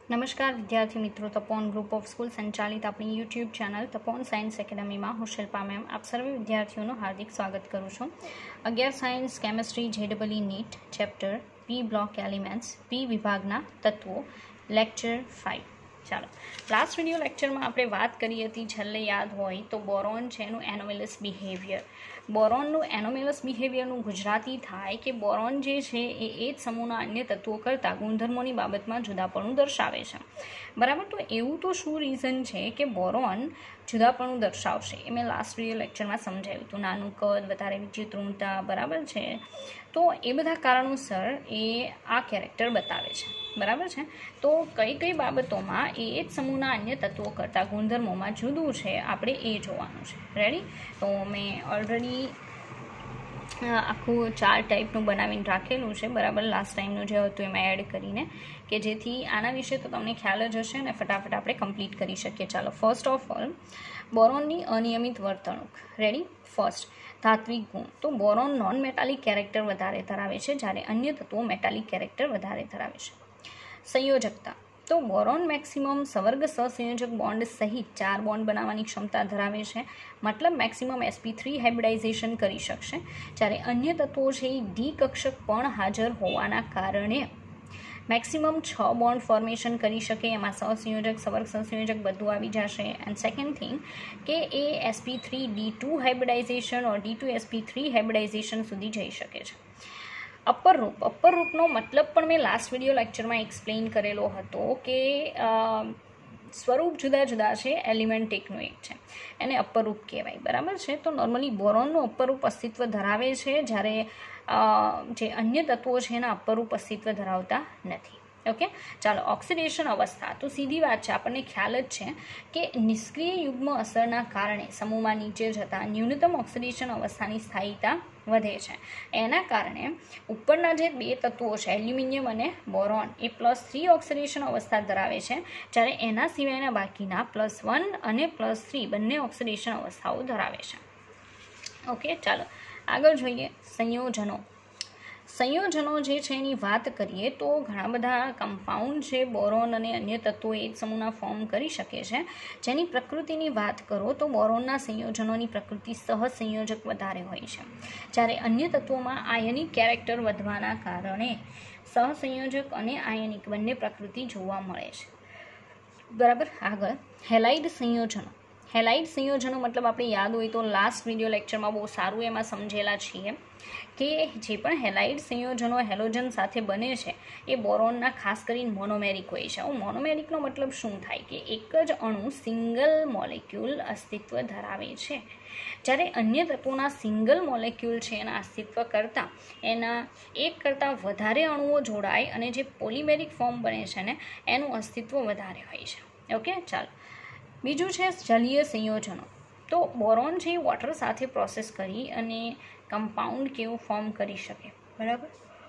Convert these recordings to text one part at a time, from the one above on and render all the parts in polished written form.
नमस्कार विद्यार्थी मित्रों, तपोन ग्रुप ऑफ स्कूल संचालित अपनी YouTube channel Tapon science academy में हूँ शिल्पा मैम आप सर्वे विद्यार्थीओं हार्दिक स्वागत करूँ छूँ। 11 science chemistry JEE NEET chapter P block elements P विभागना तत्वों लेक्चर 5। ચાલો લાસ્ટ વિડીયો લેક્ચરમાં આપણે વાત કરી હતી, છેલ્લે યાદ હોય તો બોરોન છે એનું એનોમેલસ બિહેવિયર. બોરોનનું એનોમેલસ બિહેવિયરનું ગુજરાતી થાય કે બોરોન જે છે એ જ સમૂહના અન્ય તત્વો કરતાં ગુણધર્મોની બાબતમાં જુદાપણું દર્શાવે છે. બરાબર, તો એવું તો શું રીઝન છે કે બોરોન જુદાપણું દર્શાવશે એ મેં લાસ્ટ વિડીયો લેક્ચરમાં સમજાવ્યું હતું. નાનું કદ, વધારે વિચિત્રતા, બરાબર છે, તો એ બધા કારણોસર એ આ કેરેક્ટર બતાવે છે. બરાબર છે, તો કઈ કઈ બાબતોમાં એ જ સમૂહના અન્ય તત્વો કરતાં ગુણધર્મોમાં જુદું છે આપણે એ જોવાનું છે. રેડી? તો મેં ઓલરેડી આખું 4 ટાઈપનું બનાવીને રાખેલું છે. બરાબર, લાસ્ટ ટાઈમનું જે હતું એમાં એડ કરીને, કે જેથી આના વિશે તો તમને ખ્યાલ જ હશે ને ફટાફટ આપણે કમ્પ્લીટ કરી શકીએ. ચાલો, ફર્સ્ટ ઓફ ઓલ બોરોનની અનિયમિત વર્તણૂક. રેડી? ફર્સ્ટ, ધાત્વિક ગુણ. તો બોરોન નોન મેટાલિક કેરેક્ટર વધારે ધરાવે છે, જ્યારે અન્ય તત્વો મેટાલિક કેરેક્ટર વધારે ધરાવે છે. સંયોજકતા. તો બોરોન મેક્સિમમ સવર્ગ સહસંયોજક બોન્ડ સહિત 4 બોન્ડ બનાવવાની ક્ષમતા ધરાવે છે, મતલબ મેક્સિમમ sp3 હાઇબ્રિડાઇઝેશન કરી શકશે, જ્યારે અન્ય તત્વો છે એ ડી કક્ષક પણ હાજર હોવાના કારણે મેક્સિમમ 6 બોન્ડ ફોર્મેશન કરી શકે. એમાં સહસંયોજક, સવર્ગ સહસંયોજક બધું આવી જશે. એન્ડ સેકન્ડ થિંગ કે એ sp3 D2 હાઇબ્રિડાઇઝેશન ઓર D2 sp3 હાઇબ્રિડાઇઝેશન સુધી જઈ શકે છે. અપર રૂપ. અપર રૂપનો મતલબ પણ મેં લાસ્ટ વિડીયો લેક્ચરમાં એક્સપ્લેન કરેલો હતો કે સ્વરૂપ જુદા જુદા છે, એલિમેન્ટ એકનું એક છે, એને અપર રૂપ કહેવાય. બરાબર છે, તો નોર્મલી બોરોનનું અપર રૂપ અસ્તિત્વ ધરાવે છે, જ્યારે જે અન્ય તત્વો છે એના અપર રૂપ અસ્તિત્વ ધરાવતા નથી. ઓકે, ચાલો, ઓક્સિડેશન અવસ્થા. તો સીધી વાત છે, આપણને ખ્યાલ જ છે કે નિષ્ક્રિય યુગ્મ અસરના કારણે સમૂહમાં નીચે જતા ન્યૂનતમ ઓક્સિડેશન અવસ્થાની સ્થાયીતા વધે છે. એના કારણે ઉપરના જે 2 તત્વો છે એલ્યુમિનિયમ અને બોરોન એ +3 ઓક્સિડેશન અવસ્થા ધરાવે છે, જ્યારે એના સિવાયના બાકીના +1 અને +3 બંને ઓક્સિડેશન અવસ્થાઓ ધરાવે છે. ઓકે, ચાલો આગળ જોઈએ. સંયોજનો. સંયોજનો જે છે એની વાત કરીએ તો ઘણા બધા કમ્પાઉન્ડ છે બોરોન અને અન્ય તત્વો એક સમૂહના ફોર્મ કરી શકે છે. જેની પ્રકૃતિની વાત કરો તો બોરોનના સંયોજનોની પ્રકૃતિ સહસંયોજક વધારે હોય છે, જ્યારે અન્ય તત્વોમાં આયનિક કેરેક્ટર વધવાના કારણે સહસંયોજક અને આયનિક બંને પ્રકૃતિ જોવા મળે છે. બરાબર, આગળ હેલાઇડ સંયોજનો. હેલાઇડ સંયોજનો મતલબ આપણે યાદ હોય તો લાસ્ટ વિડીયો લેક્ચરમાં બહુ સારું એમાં સમજેલા છીએ કે જે પણ હેલાઇડ સંયોજનો હેલોજન સાથે બને છે એ બોરોનના ખાસ કરીને મોનોમેરિક હોય છે. મોનોમેરિકનો મતલબ શું થાય કે એક જ અણુ સિંગલ મોલેક્યુલ અસ્તિત્વ ધરાવે છે, જ્યારે અન્ય તત્વોના સિંગલ મોલેક્યુલ છે એના અસ્તિત્વ કરતાં એના એક કરતાં વધારે અણુઓ જોડાય અને જે પોલિમેરિક ફોર્મ બને છે ને એનું અસ્તિત્વ વધારે હોય છે. ઓકે, ચાલો, બીજું છે જલીય સંયોજનો. તો બોરોન છે વોટર સાથે પ્રોસેસ કરી અને કમ્પાઉન્ડ કેવું ફોર્મ કરી શકે. બરાબર,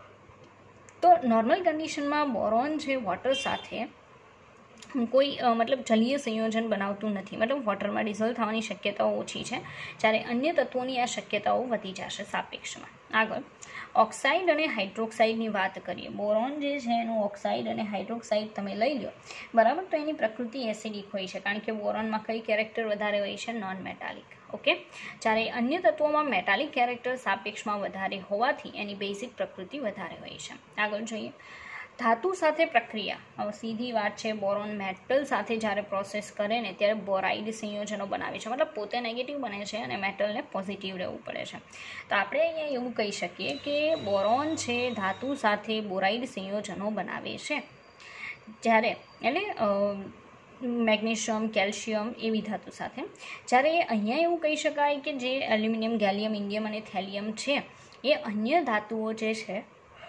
તો નોર્મલ કન્ડિશનમાં બોરોન છે વોટર સાથે કોઈ મતલબ જલીય સંયોજન બનાવતું નથી, મતલબ વોટરમાં ડિઝોલ્વ થવાની શક્યતાઓ ઓછી છે, જ્યારે અન્ય તત્વોની આ શક્યતાઓ વધી જશે સાપેક્ષમાં. આગળ ઓક્સાઇડ અને હાઇડ્રોક્સાઇડની વાત કરીએ. બોરોન જે છે એનું ઓક્સાઇડ અને હાઇડ્રોક્સાઇડ તમે લઈ લો, બરાબર, તો એની પ્રકૃતિ એસિડિક હોય છે, કારણ કે બોરોનમાં કઈ કેરેક્ટર વધારે હોય છે? Non metallic. ઓકે, જ્યારે અન્ય તત્વોમાં મેટાલિક કેરેક્ટર સાપેક્ષમાં વધારે હોવાથી એની બેઝિક પ્રકૃતિ વધારે હોય છે. આગળ જોઈએ ધાતુ સાથે પ્રક્રિયા. હવે સીધી વાત છે, બોરોન મેટલ સાથે જ્યારે પ્રોસેસ કરે ને ત્યારે બોરાઇડ સંયોજનો બનાવે છે, મતલબ પોતે નેગેટિવ બને છે અને મેટલને પોઝિટિવ રહેવું પડે છે. તો આપણે અહીંયા એવું કહી શકીએ કે બોરોન છે ધાતુ સાથે બોરાઇડ સંયોજનો બનાવે છે, જ્યારે એટલે મેગ્નેશિયમ, કેલ્શિયમ એવી ધાતુ સાથે, જ્યારે અહીંયા એવું કહી શકાય કે જે એલ્યુમિનિયમ, ગેલિયમ, ઇન્ડિયમ અને થેલિયમ છે એ અન્ય ધાતુઓ જે છે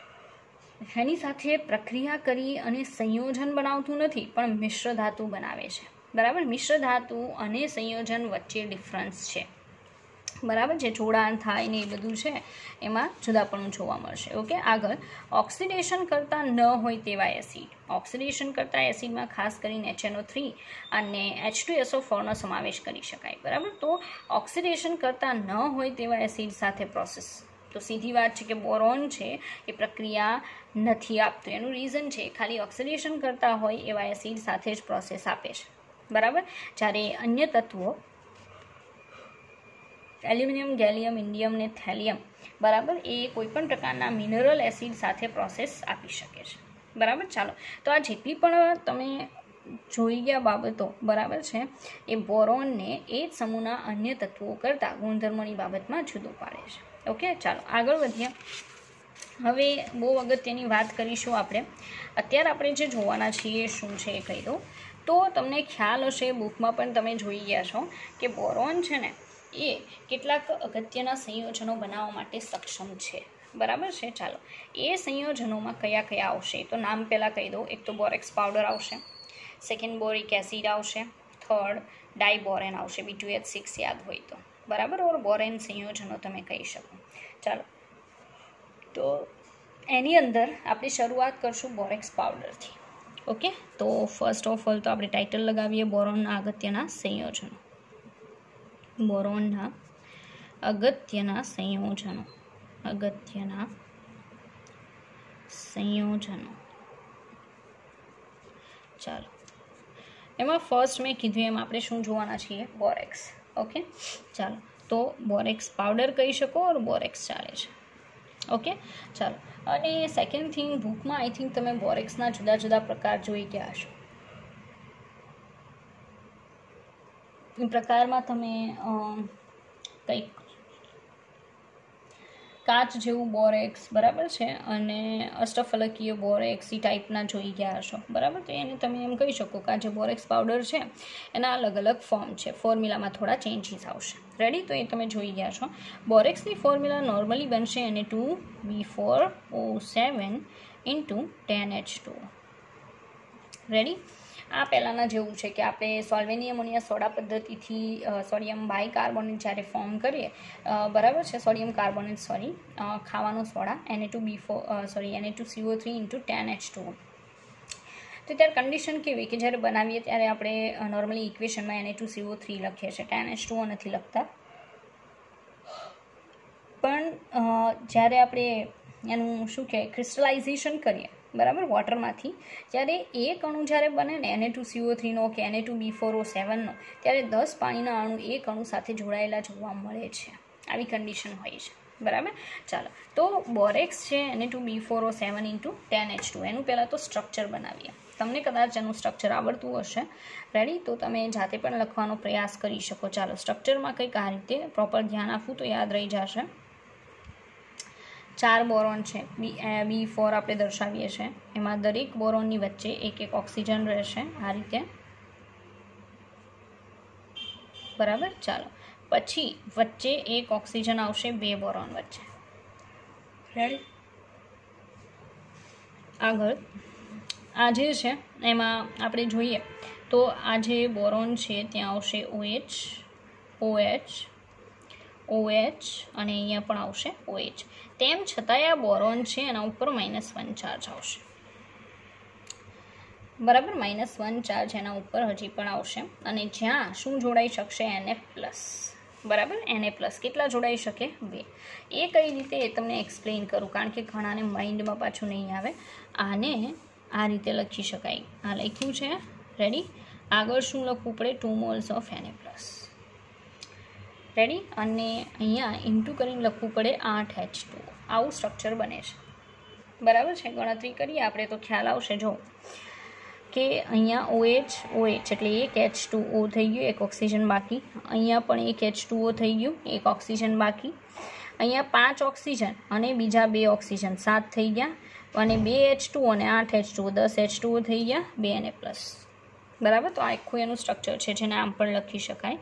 એની સાથે પ્રક્રિયા કરી અને સંયોજન બનાવતું નથી, પણ મિશ્ર ધાતુ બનાવે છે. બરાબર, મિશ્ર ધાતુ અને સંયોજન વચ્ચે ડિફરન્સ છે. બરાબર, જે જોડાણ થાય ને એ બધું છે એમાં જુદાપણું જોવા મળશે. ઓકે, આગળ ઓક્સિડેશન કરતા ન હોય તેવા એસિડ. ઓક્સિડેશન કરતા એસિડમાં ખાસ કરીને HNO3 અને H2SO4નો સમાવેશ કરી શકાય. બરાબર, તો ઓક્સિડેશન કરતા ન હોય તેવા એસિડ સાથે પ્રોસેસ, તો તો સીધી વાત છે કે બોરોન છે એ પ્રક્રિયા નથી આપતું. એનું રીઝન છે ખાલી ઓક્સિડેશન કરતા હોય એવા એસિડ સાથે જ પ્રોસેસ આપે છે, બરાબર. જ્યારે અન્ય તત્વો એલ્યુમિનિયમ, ગેલિયમ, ઇન્ડિયમ ને થેલિયમ, બરાબર, એ કોઈપણ પ્રકારના મિનરલ એસિડ સાથે પ્રોસેસ આપી શકે છે, બરાબર. ચાલો, તો આ જેટલી પણ તમે જોઈ ગયા બાબતો, બરાબર છે, એ બોરોનને એ જ સમૂહના અન્ય તત્વો કરતાં ગુણધર્મોની બાબતમાં જુદું પાડે છે. ઓકે, ચાલો આગળ વધીએ. હવે બહુ અગત્યની વાત કરીશું આપણે. અત્યારે આપણે જે જોવાના છીએ શું છે એ કહી દઉં તો તમને ખ્યાલ હશે, બુકમાં પણ તમે જોઈ ગયા છો કે બોરોન છે ને એ કેટલાક અગત્યના સંયોજનો બનાવવા માટે સક્ષમ છે, બરાબર છે. ચાલો, એ સંયોજનોમાં કયા કયા આવશે તો નામ પહેલાં કહી દઉં. એક તો બોરેક્સ પાવડર આવશે, સેકન્ડ બોરિક એસિડ આવશે, થર્ડ ડાયબોરેન આવશે, B2H6 યાદ હોય તો, બરાબર. ઓર બોરેન સંયોજનો તમે કહી શકો. ચાલો, તો એની અંદર આપણે શરૂઆત કરશું બોરેક્સ પાવડરથી. ઓકે, તો ફર્સ્ટ ઓફ ઓલ તો આપણે ટાઇટલ લગાવીએ બોરોનના અગત્યના સંયોજનો. બોરોનના અગત્યના સંયોજનો, અગત્યના સંયોજનો. ચાલો, એમાં ફર્સ્ટ મેં કીધું એમ આપણે શું જોવાના છીએ? બોરેક્સ. ઓકે, ચાલો, તો બોરેક્સ પાવડર કહી શકો ઓર બોરેક્સ ચાલે છે. ઓકે, ચાલો. અને સેકન્ડ થિંગ, બુકમાં આઈ થિંક તમે બોરેક્સના જુદા જુદા પ્રકાર જોઈ ગયા હશો. એ પ્રકારમાં તમે કંઈક કાચ જેવું બોરેક્સ, બરાબર છે, અને અષ્ટફલકીય બોરેક્સ એ ટાઈપના જોઈ ગયા હશો, બરાબર. તો એને તમે એમ કહી શકો કે આ જે બોરેક્સ પાવડર છે એના અલગ અલગ ફોર્મ છે, ફોર્મ્યુલામાં થોડા ચેન્જીસ આવશે. રેડી? તો એ તમે જોઈ ગયા છો. બોરેક્સની ફોર્મ્યુલા નોર્મલી બનશે Na2B4O7 × 10H2O. રેડી? આ પહેલાંના જેવું છે કે આપણે સોલ્વેની એમોનિયા સોડા પદ્ધતિથી સોડિયમ બાયકાર્બોનેટ જ્યારે ફોર્મ કરીએ, બરાબર છે, સોડિયમ કાર્બોનેટ, ખાવાનો સોડા, Na2CO3 × 10H2O. તો ત્યારે કન્ડિશન કેવી કે જ્યારે બનાવીએ ત્યારે આપણે નોર્મલી ઇક્વેશનમાં Na2CO3 લખીએ છીએ, 10H2O નથી લખતા. પણ જ્યારે આપણે એનું શું કહેવાય ક્રિસ્ટલાઇઝેશન કરીએ, બરાબર, વોટરમાંથી, ત્યારે એક અણુ જ્યારે બને ને Na2CO3નો કે Na2B4O7નો, ત્યારે 10 પાણીના અણુ એક અણુ સાથે જોડાયેલા જોવા મળે છે. આવી કન્ડિશન હોય છે, બરાબર. ચાલો, તો બોરેક્સ છે Na2B4O7 × 10H2. એનું પહેલાં તો સ્ટ્રક્ચર બનાવીએ. તમને કદાચ એનું સ્ટ્રક્ચર આવડતું હશે, રેડી? તો તમે જાતે પણ લખવાનો પ્રયાસ કરી શકો. ચાલો, સ્ટ્રક્ચરમાં કંઈક આ રીતે પ્રોપર ધ્યાન આપવું તો યાદ રહી જશે. 4 બોરોન છે, B4 આપણે દર્શાવીએ છીએ. એમાં દરેક બોરોનની વચ્ચે એક એક ઓક્સિજન રહેશે આ રીતે, બરાબર. ચાલો, પછી વચ્ચે એક ઓક્સિજન આવશે 2 બોરોન વચ્ચે. રેડી? આગળ આ જે છે એમાં આપણે જોઈએ તો આ જે બોરોન છે ત્યાં આવશે OH, OH, OH અને અહીંયા પણ આવશે OH. તેમ છતાંય આ બોરોન છે એના ઉપર -1 ચાર્જ આવશે, બરાબર. -1 ચાર્જ એના ઉપર હજી પણ આવશે. અને જ્યાં શું જોડાઈ શકશે? Na+, બરાબર. Na+. કેટલા જોડાઈ શકે? 2. એ કઈ રીતે એ તમને એક્સપ્લેન કરું, કારણ કે ઘણાને માઇન્ડમાં પાછું નહીં આવે. આને આ રીતે લખી શકાય. આ લખ્યું છે, રેડી? આગળ શું લખવું પડે? 2 moles of Na+. રેડી? અને અહીંયા ઇન્ટુ કરીને લખવું પડે 8H2O. આવું સ્ટ્રક્ચર બને છે, બરાબર છે. ગણતરી કરીએ આપણે તો ખ્યાલ આવશે. જો કે અહીંયા OH, OH એટલે એક H2O થઈ ગયું, એક ઓક્સિજન બાકી. અહીંયા પણ એક H2O થઈ ગયું, એક ઓક્સિજન બાકી. અહીંયા 5 ઓક્સિજન અને બીજા 2 ઓક્સિજન, 7 થઈ ગયા. અને 2 H2O અને 8 H2O, 10 H2O થઈ ગયા, 2 Na+, બરાબર. તો આ આખું એનું સ્ટ્રક્ચર છે, જેને આમ પણ લખી શકાય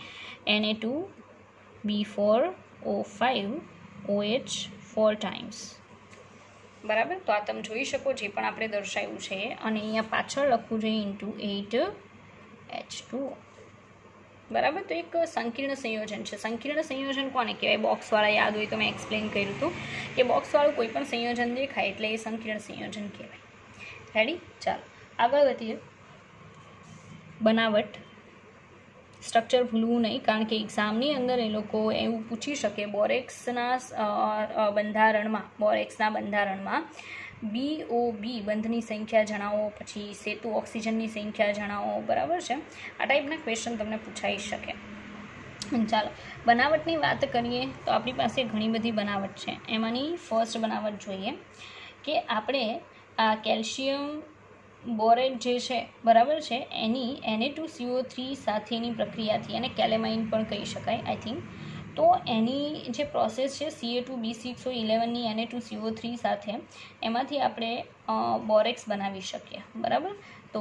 Na2B4O5 OH 4 times, બરાબર. તો આ તમે જોઈ શકો જે પણ આપણે દર્શાવ્યું છે. અને અહીંયા પાછળ લખવું જોઈએ × 8H2O, બરાબર. તો એક સંકીર્ણ સંયોજન છે. સંકીર્ણ સંયોજન કોને કહેવાય? બોક્સવાળા યાદ હોય તો મેં એક્સપ્લેન કર્યું હતું કે બોક્સવાળું કોઈ પણ સંયોજન દેખાય એટલે એ સંકીર્ણ સંયોજન કહેવાય. રેડી? ચાલો આગળ વધીએ. બનાવટ સ્ટ્રક્ચર ભૂલવું નહીં, કારણ કે એક્ઝામની અંદર એ લોકો એવું પૂછી શકે બોરેક્સના બંધારણમાં BOB બંધની સંખ્યા જણાવો, પછી સેતુ ઓક્સિજનની સંખ્યા જણાવો, બરાબર છે. આ ટાઈપના ક્વેશ્ચન તમને પૂછાઈ શકે. ચાલો બનાવટની વાત કરીએ તો આપણી પાસે ઘણી બધી બનાવટ છે. એમાંની ફર્સ્ટ બનાવટ જોઈએ કે આપણે આ કેલ્શિયમ બોરેટ જે છે, બરાબર છે, એની Na2CO3 સાથેની પ્રક્રિયાથી એને કેલેમાઇન પણ કહી શકાય આઈ થિંક. તો એની જે પ્રોસેસ છે Ca2B6O11ની Na2CO3 સાથે, એમાંથી આપણે બોરેક્સ બનાવી શકીએ, બરાબર. તો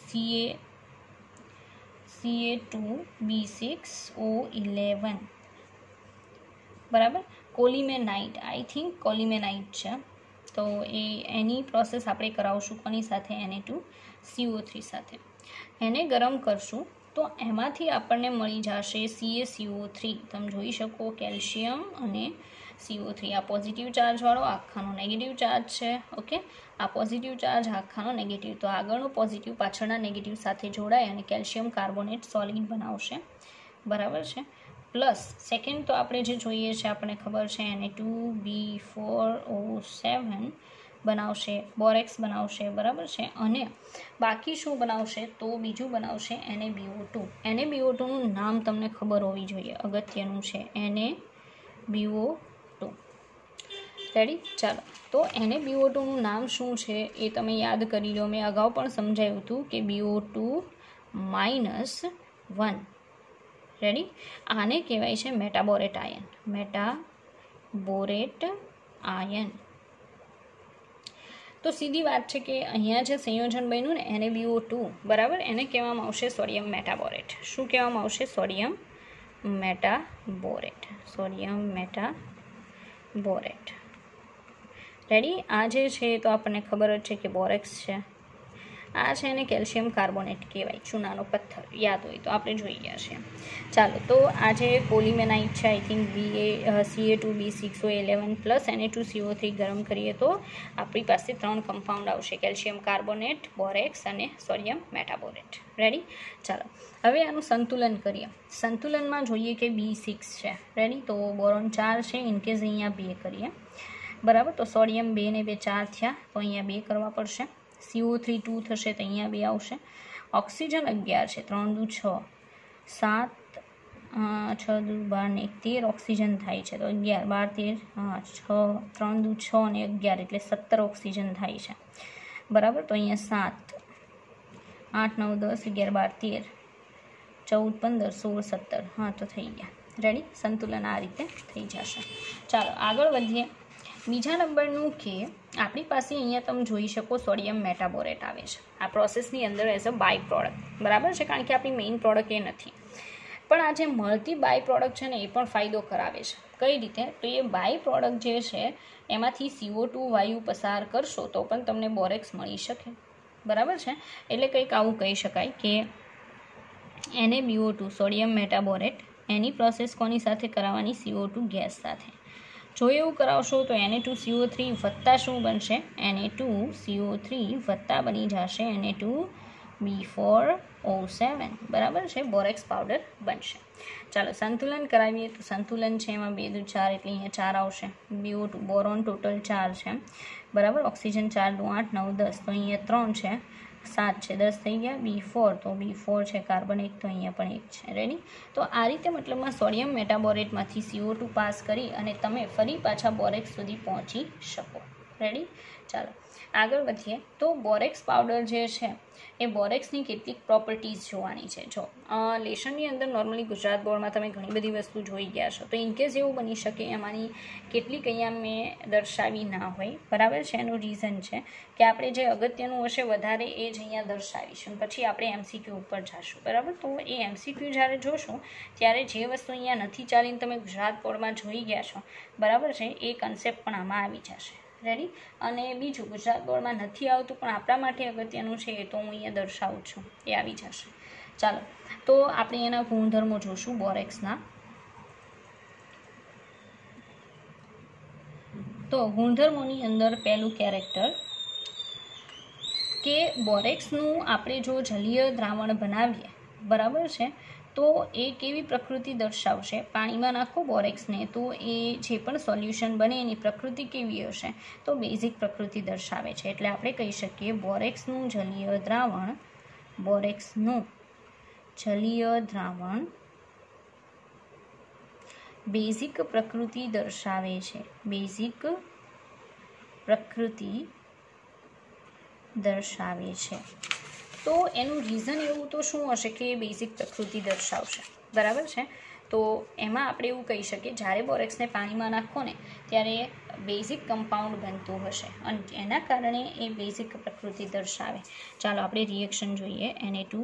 Ca2B6O11, બરાબર. કોલિમેનાઇટ, આઈ થિંક કોલિમેનાઇટ છે. તો એની પ્રોસેસ આપણે કરાવશું કોની સાથે? Na2CO3 સાથે. એને ગરમ કરશું તો એમાંથી આપણને મળી જશે CaCO3. તમે જોઈ શકો કેલ્શિયમ અને CO3. આ પોઝિટિવ ચાર્જવાળો, આખાનો નેગેટિવ ચાર્જ છે. ઓકે, આ પોઝિટિવ ચાર્જ, આખાનો નેગેટિવ. તો આગળનો પોઝિટિવ પાછળના નેગેટિવ સાથે જોડાય અને કેલ્શિયમ કાર્બોનેટ સોલિડ બનાવશે, બરાબર છે. પ્લસ સેકન્ડ તો આપણે જે જોઈએ છે, આપણને ખબર છે Na2B4O7 બનાવશે, બોરેક્સ બનાવશે, બરાબર છે. અને બાકી શું બનાવશે? તો બીજું બનાવશે NaBO2. NaBO2નું નામ તમને ખબર હોવી જોઈએ, અગત્યનું છે. NaBO2, ready? ચાલો, તો NaBO2નું નામ શું છે એ તમે યાદ કરી લો. મેં અગાઉ પણ સમજાવ્યું હતું કે BO2-1, રેડી? આને કહેવાય છે મેટાબોરેટ આયન. મેટાબોરેટ આયન. તો સીધી વાત છે કે અહીંયા જે સંયોજન બન્યું ને NaBO2, બરાબર, એને કહેવામાં આવશે સોડિયમ મેટાબોરેટ. શું કહેવામાં આવશે? Sodium metaborate. Sodium metaborate, ready? આ જે છે તો આપણને ખબર જ છે કે બોરેક્સ છે. આ છે એને કેલ્શિયમ કાર્બોનેટ કહેવાય, ચૂનાનો પથ્થર, યાદ હોય તો આપણે જોઈ ગયા છે. ચાલો, તો આ જે પોલિમેનાઇટ છે, I think Ca2B6O11 plus Na2CO3 ગરમ કરીએ તો આપણી પાસે 3 કમ્પાઉન્ડ આવશે: કેલ્શિયમ કાર્બોનેટ, બોરેક્સ અને સોડિયમ મેટાબોરેટ, રેડી? ચાલો, હવે આનું સંતુલન કરીએ. સંતુલનમાં જોઈએ કે B6 છે, રેડી? તો બોરોન 4 છે, ઇનકેસ અહીંયા 2 કરીએ, બરાબર. તો સોડિયમ 2 ને 2 4 થયા, તો અહીંયા 2 કરવા પડશે. CO3 2 થશે તો અહીંયા 2 આવશે. ઓક્સિજન 11 છે, 3 દુ 6, 7 6 દુ 12 ને 13 ઓક્સિજન થાય છે. તો 11 12 13 6 3 દુ 6 અને 11 એટલે 17 ઓક્સિજન થાય છે, બરાબર. તો અહીંયા 7 8 9 10 11 12 13 14 15 16 17, હા, તો થઈ ગયા, રેડી? સંતુલન આ રીતે થઈ જશે. ચાલો આગળ વધીએ. બીજા નંબરનું કે આપણી પાસે અહીંયા તમે જોઈ શકો સોડિયમ મેટાબોરેટ આવે છે આ પ્રોસેસની અંદર એઝ અ બાય પ્રોડક્ટ, બરાબર છે, કારણ કે આપણી મેઇન પ્રોડક્ટ એ નથી. પણ આ જે મળતી બાય પ્રોડક્ટ છે ને એ પણ ફાયદો કરાવે છે. કઈ રીતે? તો એ બાય પ્રોડક્ટ જે છે એમાંથી CO2 વાયુ પસાર કરશો તો પણ તમને બોરેક્સ મળી શકે, બરાબર છે. એટલે કંઈક આવું કહી શકાય કે NaBO2 સોડિયમ મેટાબોરેટ, એની પ્રોસેસ કોની સાથે કરાવવાની? CO2 ગેસ સાથે. જો એવું કરાવશો તો Na2CO3 વત્તા શું બનશે? Na2CO3 વત્તા બની જશે Na2B4O7, બરાબર છે, બોરેક્સ પાવડર બનશે. ચાલો સંતુલન કરાવીએ. તો સંતુલન છે એમાં 2 દુ 4 એટલે અહીંયા 4 આવશે. BO2 બોરોન ટોટલ 4 છે, બરાબર. ઓક્સિજન 4 દુ 8 9 10, તો અહીંયા 3 છે, 7 છે, 10 થઈ ગયા. B4, તો B4 છે, કાર્બન 1, તો અહીંયા પણ 1 છે, રેડી? તો આ રીતે મતલબમાં સોડિયમ મેટાબોરેટમાંથી CO2 પાસ કરી અને તમે ફરી પાછા બોરેક્સ સુધી પહોંચી શકો, રેડી? ચાલો આગળ વધીએ. તો બોરેક્સ પાવડર જે છે એ બોરેક્સની કેટલીક પ્રોપર્ટીઝ જોવાની છે. જો લેશનની અંદર નોર્મલી ગુજરાત બોર્ડમાં તમે ઘણી બધી વસ્તુ જોઈ ગયા છો, તો ઇનકેસ એવું બની શકે એમાંની કેટલીક અહીંયા મેં દર્શાવી ના હોય, બરાબર છે. એનું રીઝન છે કે આપણે જે અગત્યનું હશે વધારે એ જ અહીંયા દર્શાવીશું, પછી આપણે MCQ ઉપર જઈશું, બરાબર. તો એ MCQ જ્યારે જોશો ત્યારે જે વસ્તુ અહીંયા નથી ચાલીને તમે ગુજરાત બોર્ડમાં જોઈ ગયા છો, બરાબર છે, એ કન્સેપ્ટ પણ આમાં આવી જશે, રેડી? અને બીજું ગુજરાત બોર્ડમાં નથી આવતું પણ આપણા માટે અગત્યનું છે એ તો હું અહીંયા દર્શાવું છું, એ આવી જશે. ચાલો, તો આપણે એના ગુણધર્મો જોશું બોરેક્સના. તો ગુણધર્મોની અંદર પહેલું કેરેક્ટર કે બોરેક્સનું આપણે જો જલીય દ્રાવણ બનાવીએ, બરાબર છે, તો એ કેવી પ્રકૃતિ દર્શાવશે? પાણીમાં નાખો બોરેક્સને તો એ જે પણ સોલ્યુશન બને એની પ્રકૃતિ કેવી હશે? તો બેઝિક પ્રકૃતિ દર્શાવે છે. એટલે આપણે કહી શકીએ બોરેક્સનું જલીય દ્રાવણ બેઝિક પ્રકૃતિ દર્શાવે છે. બેઝિક પ્રકૃતિ દર્શાવે છે. તો એનું રીઝન એવું તો શું હશે કે બેઝિક પ્રકૃતિ દર્શાવશે, બરાબર છે? તો એમાં આપણે એવું કહી શકીએ જ્યારે બોરેક્સને પાણીમાં નાખો ને ત્યારે બેઝિક કમ્પાઉન્ડ બનતું હશે અને એના કારણે એ બેઝિક પ્રકૃતિ દર્શાવે. ચાલો આપણે રિએક્શન જોઈએ.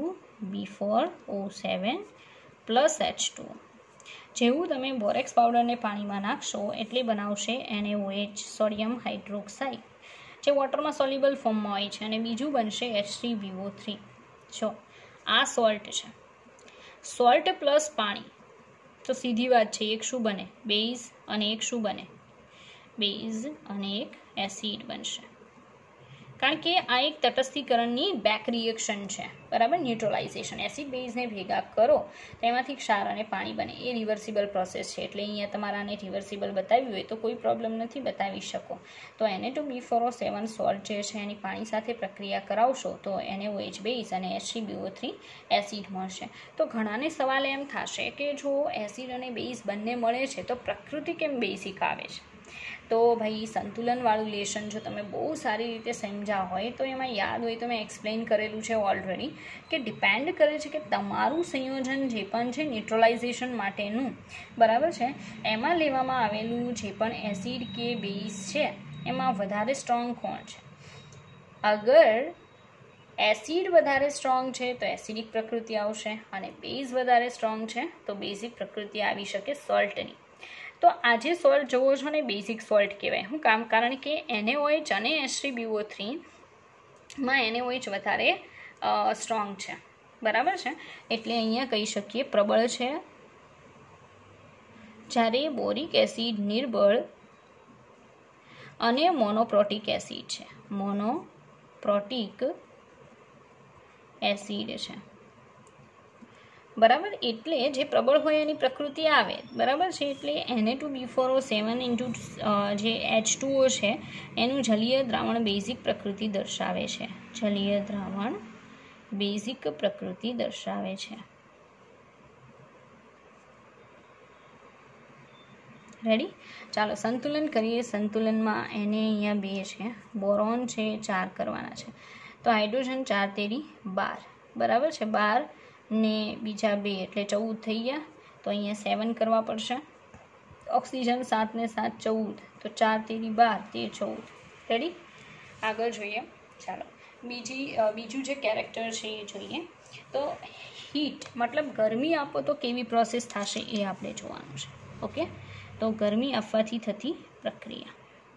Na2B4O7 + H2O. જેવું તમે બોરેક્સ પાવડરને પાણીમાં નાખશો એટલે બનાવશે NaOH, સોડિયમ હાઇડ્રોક્સાઇડ, જે વોટરમાં સોલ્યુબલ ફોર્મમાં હોય છે, અને બીજું બનશે H3BO3. જો આ સોલ્ટ છે, સોલ્ટ પ્લસ પાણી, તો સીધી વાત છે, એક શું બને? બેઝ, અને એક શું બને? બેઝ અને એક એસિડ બનશે. કારણ કે આ એક તટસ્થીકરણની બેક રિએક્શન છે, બરાબર? ન્યુટ્રલાઇઝેશન, એસિડ બેઝને ભેગા કરો તેમાંથી ક્ષાર અને પાણી બને, એ રિવર્સિબલ પ્રોસેસ છે. એટલે અહીંયા તમારાને રિવર્સિબલ બતાવ્યું હોય તો કોઈ પ્રોબ્લેમ નથી, બતાવી શકો. તો Na2B4O7 સોલ્ટ જે છે એની પાણી સાથે પ્રક્રિયા કરાવશો તો NaOH બેઝ અને H3BO3 એસિડ મળશે. તો ઘણાને સવાલ એમ થશે કે જો એસિડ અને બેઝ બંને મળે છે તો પ્રકૃતિ કેમ બેઝિક આવે છે? તો ભાઈ સંતુલનવાળું લેશન જો તમે બહુ સારી રીતે સમજ્યા હોય તો એમાં યાદ હોય તો મેં એક્સપ્લેન કરેલું છે ઓલરેડી કે ડિપેન્ડ કરે છે કે તમારું સંયોજન જે પણ છે ન્યુટ્રલાઇઝેશન માટેનું, બરાબર છે, એમાં લેવામાં આવેલું જે પણ એસિડ કે બેઝ છે એમાં વધારે સ્ટ્રોંગ કોણ છે? અગર એસિડ વધારે સ્ટ્રોંગ છે તો એસિડિક પ્રકૃતિ આવશે, અને બેઝ વધારે સ્ટ્રોંગ છે તો બેઝિક પ્રકૃતિ આવી શકે સોલ્ટની. તો આજે સોલ્ટ જોવો છો ને બેઝિક સોલ્ટ કહેવાય. શું કામ? કારણ કે NaOH અને H3BO3 માં NaOH વધારે સ્ટ્રોંગ છે, બરાબર છે? એટલે અહીંયા કહી શકીએ પ્રબળ છે, જ્યારે બોરિક એસિડ નિર્બળ અને મોનોપ્રોટિક એસિડ છે. મોનોપ્રોટિક એસિડ છે, બરાબર? એટલે જે પ્રબળ હોય એની પ્રકૃતિ આવે, બરાબર છે? એટલે Na2B4O7 જે H2O છે એનું જલીય દ્રાવણ બેઝિક પ્રકૃતિ દર્શાવે છે. જલીય દ્રાવણ બેઝિક પ્રકૃતિ દર્શાવે છે. રેડી? ચાલો સંતુલન કરીએ. સંતુલનમાં એને અહીંયા 2 છે, બોરોન છે 4 કરવાના છે, તો હાઇડ્રોજન 4 તેરી 12, બરાબર છે? 12 ને બીજા 2 એટલે 14 થઈ ગયા, તો અહીંયા 7 કરવા પડશે. ઓક્સિજન 7 ને 7 14, તો 4 તેરી 12, 13 14. રેડી? આગળ જોઈએ. ચાલો બીજું જે કેરેક્ટર છે એ જોઈએ. તો હીટ મતલબ ગરમી આપો તો કેવી પ્રોસેસ થશે એ આપણે જોવાનું છે. ઓકે, તો ગરમી આપવાથી થતી પ્રક્રિયા,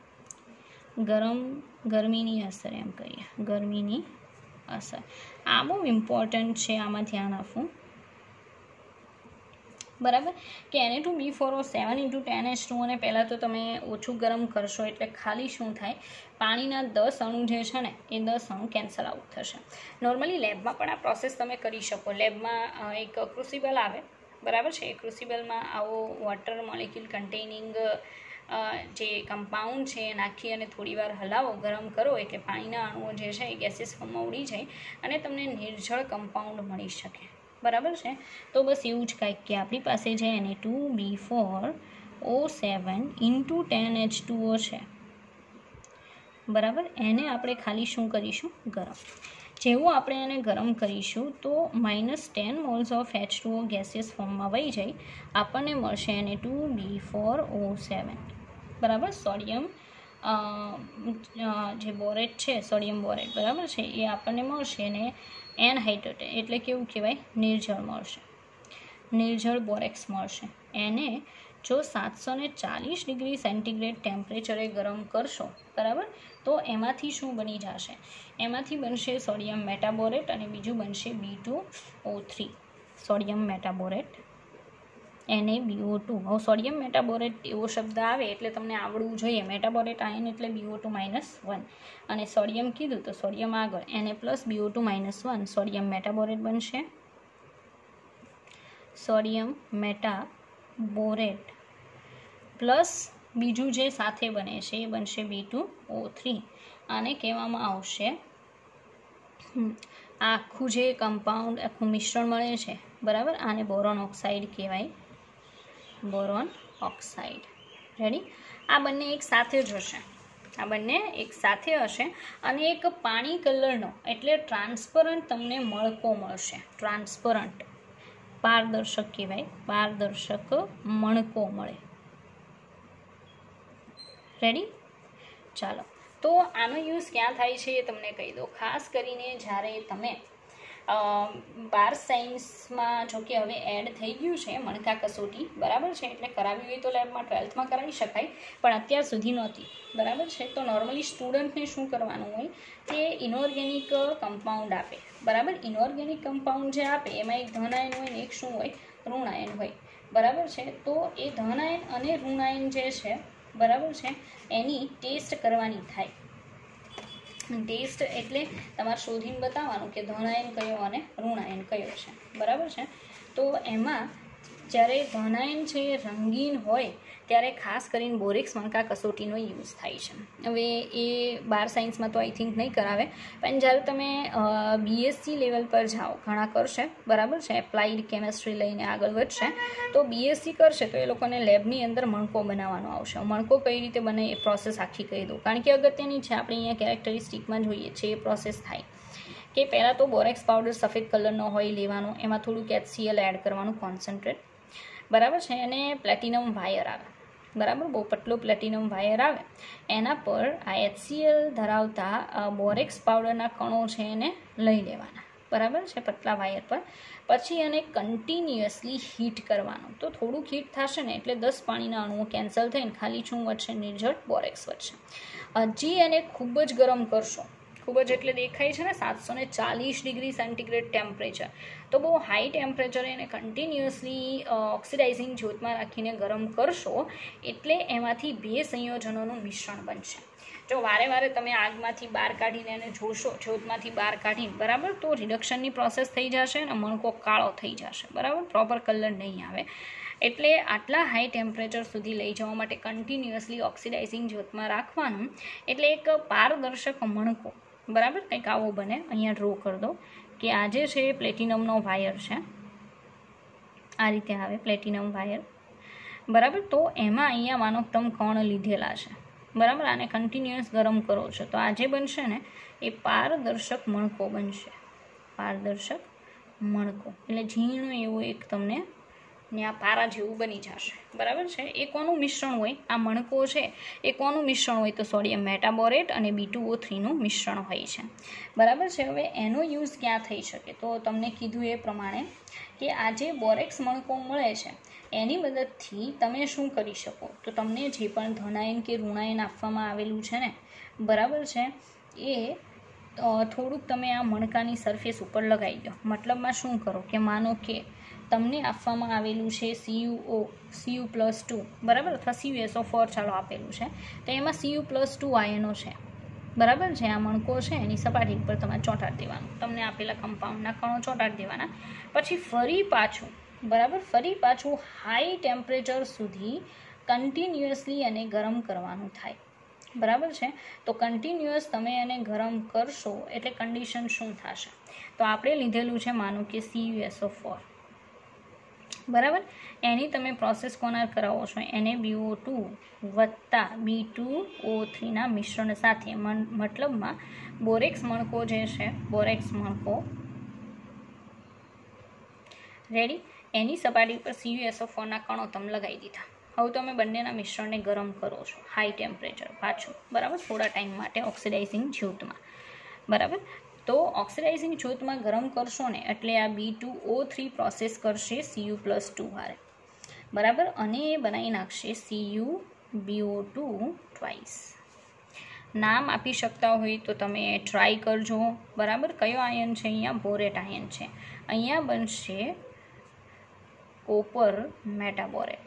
ગરમીની અસર એમ કહીએ, ગરમીની અસર. આ બહુ ઇમ્પોર્ટન્ટ છે, આમાં ધ્યાન આપવું, બરાબર? કે Na2B4O7 × 10H2O ને પહેલાં તો તમે ઓછું ગરમ કરશો એટલે ખાલી શું થાય? પાણીના 10 અણુ જે છે ને એ 10 અણુ કેન્સલ આઉટ થશે. નોર્મલી લેબમાં પણ આ પ્રોસેસ તમે કરી શકો. લેબમાં એક ક્રુસિબલ આવે, બરાબર છે? એ ક્રુસિબલમાં આવો વોટર મોલિક્યુલ કન્ટેનિંગ જે કમ્પાઉન્ડ છે એ નાખી અને થોડીવાર હલાવો, ગરમ કરો, એટલે પાણીના અણુઓ જે છે એ ગેસીસ ફોર્મમાં ઉડી જાય અને તમને નિર્જળ કમ્પાઉન્ડ મળી શકે, બરાબર છે? તો બસ એવું જ કાંઈક કે આપણી પાસે જે Na2B4O7 × 10H2O છે, બરાબર? એને આપણે ખાલી શું કરીશું? ગરમ. જેવું આપણે એને ગરમ કરીશું તો -10 મોલ્સ ઓફ H2O ગેસિયસ ફોર્મમાં વહી જાય, આપણને મળશે Na2B4O7, બરાબર? સોડિયમ જે બોરેટ છે, સોડિયમ બોરેટ, બરાબર છે, એ આપણને મળશે. અને એનહાઇડ્રેટ એટલે કેવું કહેવાય? નિર્જળ મળશે, નિર્જળ બોરેક્સ મળશે. એને જો 740 ડિગ્રી સેન્ટીગ્રેડ ટેમ્પરેચરે ગરમ કરશો, બરાબર, તો એમાંથી શું બની જશે? એમાંથી બનશે સોડિયમ મેટાબોરેટ અને બીજું બનશે B2O3, સોડિયમ મેટાબોરેટ, NaBO2. હવે સોડિયમ મેટાબોરેટ એવો શબ્દ આવે એટલે તમને આવડવું જોઈએ. મેટાબોરેટ આયન એટલે BO2 -1, અને સોડિયમ કીધું તો સોડિયમ આગળ Na+BO2 -1 સોડિયમ મેટાબોરેટ બનશે. સોડિયમ મેટાબોરેટ પ્લસ બીજું જે સાથે બને છે એ બનશે B2O3. આને કહેવામાં આવશે આખું જે કમ્પાઉન્ડ આખું મિશ્રણ મળે છે બરાબર, આને બોરોન ઓક્સાઇડ કહેવાય, બોરોન ઓક્સાઇડ. રેડી? આ બંને એક સાથે જ હશે, આ બંને એક સાથે હશે અને એક પાણી કલરનો એટલે ટ્રાન્સપરન્ટ તમને મણકો મળશે. ટ્રાન્સપરન્ટ પારદર્શક કહેવાય, પારદર્શક મણકો મળે. રેડી? ચાલો, તો આનો યુઝ ક્યાં થાય છે એ તમને કહી દો. ખાસ કરીને જ્યારે તમે 12 સાયન્સમાં, જો કે હવે એડ થઈ ગયું છે મણકા કસોટી, બરાબર છે, એટલે કરાવી હોય તો લેબમાં 12થમાં કરાવી શકાય, પણ અત્યાર સુધી નહોતી, બરાબર છે. તો નોર્મલી સ્ટુડન્ટને શું કરવાનું હોય કે ઇનઓર્ગેનિક કમ્પાઉન્ડ આપે, બરાબર. ઇનઓર્ગેનિક કમ્પાઉન્ડ જે આપે એમાં એક ધન આયન હોય ને એક શું હોય, ઋણ આયન હોય, બરાબર છે. તો એ ધન આયન અને ઋણ આયન જે છે, બરાબર છે, એની ટેસ્ટ કરવાની થાય. ટેસ્ટ એટલે તમારે શોધીને બતાવવાનું કે ધન આયન કયો અને ઋણ આયન કયો છે, બરાબર છે. તો એમાં જ્યારે ધન આયન છે એ રંગીન હોય ત્યારે ખાસ કરીને બોરેક્સ મણકા કસોટીનો યુઝ થાય છે. હવે એ 12 સાયન્સમાં તો આઈ થિંક નહીં કરાવે, પણ જ્યારે તમે BSc લેવલ પર જાઓ, ઘણા કરશે, બરાબર છે, એપ્લાઇડ કેમેસ્ટ્રી લઈને આગળ વધશે, તો BSc કરશે તો એ લોકોને લેબની અંદર મણકો બનાવવાનો આવશે. મણકો કઈ રીતે બને એ પ્રોસેસ આખી કહી દઉં, કારણ કે અગત્યની છે. આપણે અહીંયા કેરેક્ટરિસ્ટિકમાં જોઈએ છે એ પ્રોસેસ થાય કે પહેલાં તો બોરેક્સ પાવડર સફેદ કલરનો હોય લેવાનો, એમાં થોડુંક HCl એડ કરવાનું, કોન્સન્ટ્રેટ, બરાબર છે, અને પ્લેટિનમ વાયર આવે, બરાબર, બહુ પતલો પ્લેટિનમ વાયર આવે, એના પર આ HCl ધરાવતા બોરેક્સ પાવડરના કણો છે એને લઈ લેવાના, બરાબર છે, પતલા વાયર પર. પછી એને કન્ટિન્યુઅસલી હીટ કરવાનું. તો થોડુંક હીટ થશે ને એટલે 10 પાણીના અણુઓ કેન્સલ થઈને ખાલી શું વધશે, નિર્જળ બોરેક્સ વધશે. હજી એને ખૂબ જ ગરમ કરશો, ખૂબ જ એટલે દેખાય છે ને 740 ડિગ્રી સેન્ટીગ્રેડ ટેમ્પરેચર, તો બહુ હાઈ ટેમ્પરેચરે એને કન્ટિન્યુઅસલી ઓક્સિડાઇઝિંગ જ્યોતમાં રાખીને ગરમ કરશો એટલે એમાંથી 2 સંયોજનોનું મિશ્રણ બનશે. જો વારે વારે તમે આગમાંથી બહાર કાઢીને એને જોશો, જ્યોતમાંથી બહાર કાઢીને, બરાબર, તો રિડક્શનની પ્રોસેસ થઈ જશે અને મણકો કાળો થઈ જશે, બરાબર, પ્રોપર કલર નહીં આવે. એટલે આટલા હાઈ ટેમ્પરેચર સુધી લઈ જવા માટે કન્ટિન્યુઅસલી ઓક્સિડાઇઝિંગ જ્યોતમાં રાખવાનું, એટલે એક પારદર્શક મણકો, બરાબર, કંઈક આવો બને. અહીંયા ડ્રો કરી દો કે આ જે છે એ પ્લેટિનમનો વાયર છે, આ રીતે આવે પ્લેટિનમ વાયર, બરાબર. તો એમાં અહીંયા માનો તમે કણ લીધેલા છે, બરાબર, આને કન્ટિન્યુઅસ ગરમ કરો છો તો આ જે બનશે ને એ પારદર્શક મણકો બનશે. પારદર્શક મણકો એટલે ઝીણું એવું એક તમને ને આ પારા જેવું બની જશે, બરાબર છે. એ કોનું મિશ્રણ હોય, આ મણકો છે એ કોનું મિશ્રણ હોય, તો સોડિયમ મેટાબોરેટ અને B2O3નું મિશ્રણ હોય છે, બરાબર છે. હવે એનો યુઝ ક્યાં થઈ શકે, તો તમને કીધું એ પ્રમાણે કે આ જે બોરેક્સ મણકો મળે છે એની મદદથી તમે શું કરી શકો, તો તમને જે પણ ધનાયન કે ઋણાયન આપવામાં આવેલું છે ને, બરાબર છે, એ થોડુંક તમે આ મણકાની સરફેસ ઉપર લગાવી દો. મતલબમાં શું કરો કે માનો કે તમને આપવામાં આવેલું છે Cu+2, બરાબર, અથવા CuSO4 ચાલો આપેલું છે, તો એમાં Cu+2 આયનો છે, બરાબર છે. આ મણકો છે એની સપાટી ઉપર તમારે ચોંટાડી દેવાનું, તમને આપેલા કમ્પાઉન્ડના કણો ચોંટાડી દેવાના. પછી ફરી પાછું હાઈ ટેમ્પરેચર સુધી કન્ટિન્યુઅસલી એને ગરમ કરવાનું થાય, બરાબર છે. તો કન્ટિન્યુઅસ તમે એને ગરમ કરશો એટલે કન્ડિશન શું થશે, તો આપણે લીધેલું છે માનો કે CuSO4, બરાબર, એની તમે પ્રોસેસ કોના કરાવો છો, NaBO2 વત્તા B2O3ના મિશ્રણ સાથે, મતલબમાં બોરેક્સ મણકો જે છે, બોરેક્સ મણકો, રેડી, એની સપાટી ઉપર CuSO4ના કણો તમે લગાવી દીધા. હવે તમે બંનેના મિશ્રણને ગરમ કરો છો હાઈ ટેમ્પરેચર પાછું, બરાબર, થોડા ટાઈમ માટે ઓક્સિડાઇઝિંગ જ્યોતમાં, બરાબર. તો ઓક્સિડાઇઝિંગ જ્યોતમાં ગરમ કરશો ને એટલે આ B2O3 પ્રોસેસ કરશે Cu+2 વાળે, બરાબર, અને એ બનાવી નાખશે CuBO2 ટ્વાઇસ. નામ આપી શકતા હોય તો તમે ટ્રાય કરજો, બરાબર. કયો આયન છે અહીંયા, બોરેટ આયન છે, અહીંયા બનશે કોપર મેટાબોરેટ,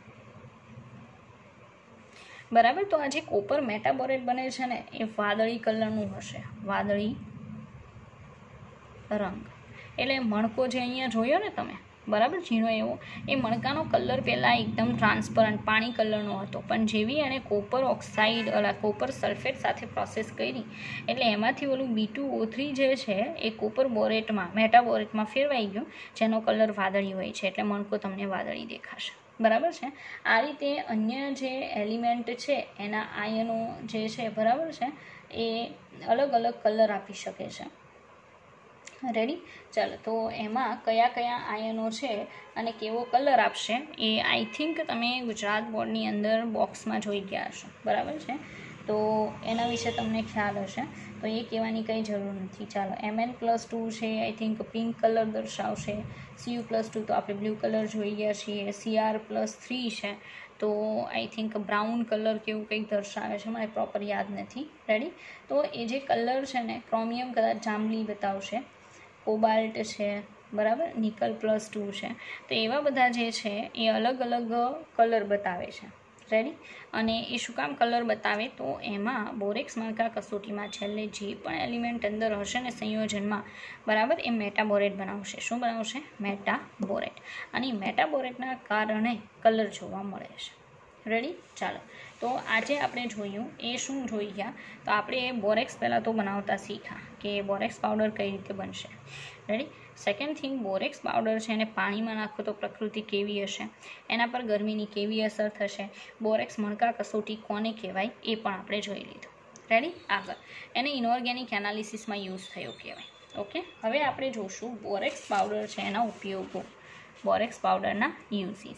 બરાબર. તો આ જે કોપર મેટાબોરેટ બને છે ને એ વાદળી કલરનું હશે, વાદળી રંગ. એટલે મણકો જે અહીંયા જોયો ને તમે, બરાબર, ઝીણો એવો. એ મણકાનો કલર પહેલાં એકદમ ટ્રાન્સપરન્ટ પાણી કલરનો હતો, પણ જેવી એણે કોપર ઓક્સાઇડ કોપર સલ્ફેટ સાથે પ્રોસેસ કરી એટલે એમાંથી ઓલું B2O3 જે છે એ કોપર બોરેટમાં મેટાબોરેટમાં ફેરવાઈ ગયું, જેનો કલર વાદળી હોય છે, એટલે મણકો તમને વાદળી દેખાશે. બરાબર છે. આ રીતે અન્ય જે એલિમેન્ટ છે એના આયનો જે છે, બરાબર છે, એ અલગ અલગ કલર આપી શકે છે. રેડી? ચાલો, તો એમાં કયા કયા આયનો છે અને કેવો કલર આપશે એ આઈ થિંક તમે ગુજરાત બોર્ડની અંદર બોક્સમાં જોઈ ગયા હશો. બરાબર છે, તો એના વિશે તમને ખ્યાલ હશે, તો એ કહેવાની કંઈ જરૂર નથી. ચાલો, Mn+2 છે, આઈ થિંક પિંક કલર દર્શાવશે. Cu+2 તો આપણે બ્લુ કલર જોઈ ગયા છીએ. Cr+3 છે તો આઈ થિંક બ્રાઉન કલર કેવું કંઈક દર્શાવે છે, મને પ્રોપર યાદ નથી. રેડી? તો એ જે કલર છે ને, ક્રોમિયમ કદાચ જાંબલી બતાવશે, કોબાલ્ટ છે, બરાબર, નિકલ+2 છે, તો એવા બધા જે છે એ અલગ અલગ કલર બતાવે છે. રેડી? અને એ શું કામ કલર બતાવે? તો એમાં બોરેક્સ મણકા કસોટીમાં છેલ્લે જે પણ એલિમેન્ટ અંદર હશે ને સંયોજનમાં, બરાબર, એ મેટાબોરેટ બનાવશે. શું બનાવશે? મેટાબોરેટ. અને મેટાબોરેટના કારણે કલર જોવા મળે છે. રેડી? ચાલો, તો આજે આપણે જોયું એ શું જોઈ ગયા? તો આપણે બોરેક્સ પહેલાં તો બનાવતા શીખ્યા કે બોરેક્સ પાવડર કઈ રીતે બનશે. Ready? Second thing, borax powder છે એને પાણીમાં નાખો તો પ્રકૃતિ કેવી હશે, એના પર ગરમીની કેવી અસર થશે, બોરેક્સ મણકા કસોટી કોને કહેવાય એ પણ આપણે જોઈ લીધું. રેડી? આગળ એને ઇનઓર્ગેનિક એનાલિસિસમાં યુઝ થયો કહેવાય. ઓકે, હવે આપણે જોશું બોરેક્સ પાવડર છે એના ઉપયોગો, બોરેક્સ પાવડરના યુઝીસ.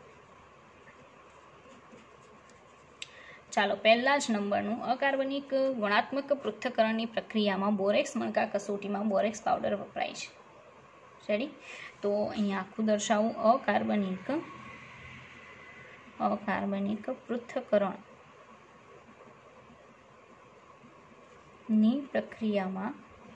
ચાલો, પહેલા જ નંબરનું, અકાર્બનિક ગુણાત્મક પૃથ્થકરણની પ્રક્રિયામાં બોરેક્સ મણકા કસોટીમાં બોરેક્સ પાવડર વપરાય છે. રેડી? તો અહીંયા આખું દર્શાવું. અકાર્બનિક પૃથ્થકરણની પ્રક્રિયામાં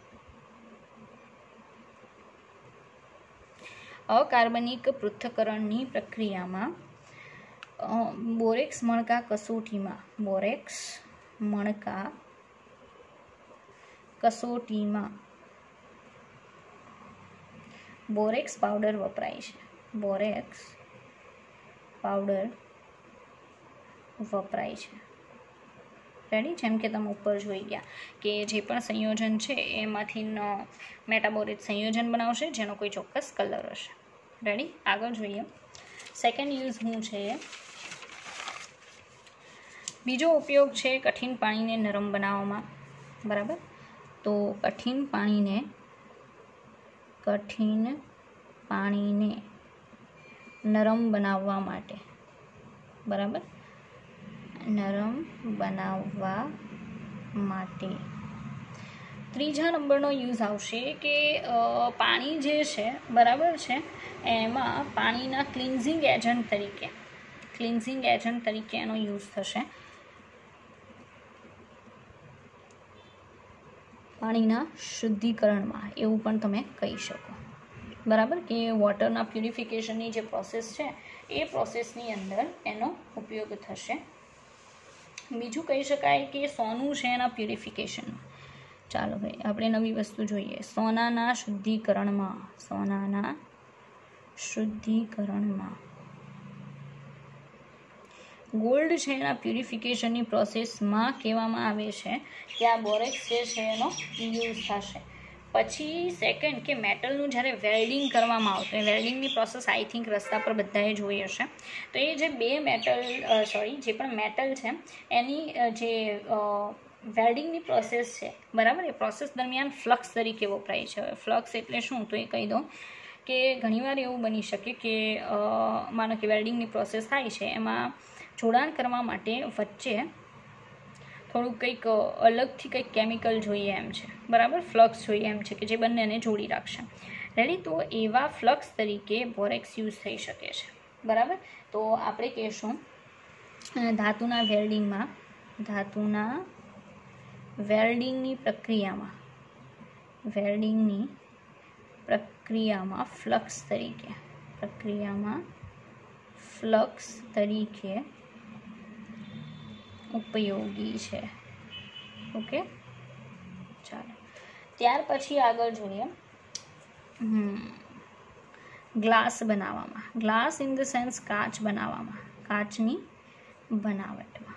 બોરેક્સ મણકા કસોટીમાં બોરેક્સ પાવડર વપરાય છે. બોરેક્સ પાવડર વપરાય છે. રેડી? જેમ કે તમે ઉપર જોઈ ગયા કે જે પણ સંયોજન છે એમાંથી મેટાબોરેટ સંયોજન બનાવશે જેનો કોઈ ચોક્કસ કલર હશે. રેડી? આગળ જોઈએ. સેકન્ડ યુઝ શું છે? બીજો ઉપયોગ છે કઠિન પાણીને નરમ બનાવવામાં. બરાબર? તો કઠિન પાણીને નરમ બનાવવા માટે, બરાબર, નરમ બનાવવા માટે ત્રીજા નંબરનો યુઝ આવશે કે પાણી જે છે, બરાબર છે, એમાં પાણીના ક્લિન્ઝિંગ એજન્ટ તરીકે એનો યુઝ થશે. પાણીના શુદ્ધિકરણમાં એવું પણ તમે કહી શકો. બરાબર, કે વોટરના પ્યુરિફિકેશનની જે પ્રોસેસ છે એ પ્રોસેસની અંદર એનો ઉપયોગ થશે. બીજું કહી શકાય કે સોનું છે એના પ્યુરિફિકેશનમાં. ચાલો ભાઈ, આપણે નવી વસ્તુ જોઈએ. સોનાના શુદ્ધિકરણમાં ગોલ્ડ છે એના પ્યુરિફિકેશનની પ્રોસેસમાં કહેવામાં આવે છે કે આ બોરેક્સ જે છે એનો યુઝ થશે. પછી સેકન્ડ કે મેટલનું જ્યારે વેલ્ડિંગ કરવામાં આવતું, એ વેલ્ડિંગની પ્રોસેસ આઈ થિંક રસ્તા પર બધાએ જોઈ હશે. તો એ જે જે પણ મેટલ છે એની જે વેલ્ડિંગની પ્રોસેસ છે, બરાબર, એ પ્રોસેસ દરમિયાન ફ્લક્સ તરીકે વપરાય છે. ફ્લક્સ એટલે શું? તો એ કહી દઉં કે ઘણીવાર એવું બની શકે કે માનો કે વેલ્ડિંગની પ્રોસેસ થાય છે, એમાં જોડાણ કરવા માટે વચ્ચે થોડુંક કંઈક અલગથી કંઈક કેમિકલ જોઈએ એમ છે, બરાબર, ફ્લક્સ જોઈએ એમ છે કે જે બંનેને જોડી રાખશે. રેડી? તો એવા ફ્લક્સ તરીકે બોરેક્સ યુઝ થઈ શકે છે. બરાબર? તો આપણે કહીશું ધાતુના વેલ્ડિંગની પ્રક્રિયામાં ફ્લક્સ તરીકે ઉપયોગી છે. ઓકે, ચાલો, ત્યાર પછી આગળ જોઈએ ગ્લાસ બનાવવામાં, ગ્લાસ ઇન ધ સેન્સ કાચ બનાવવામાં, કાચની બનાવટમાં.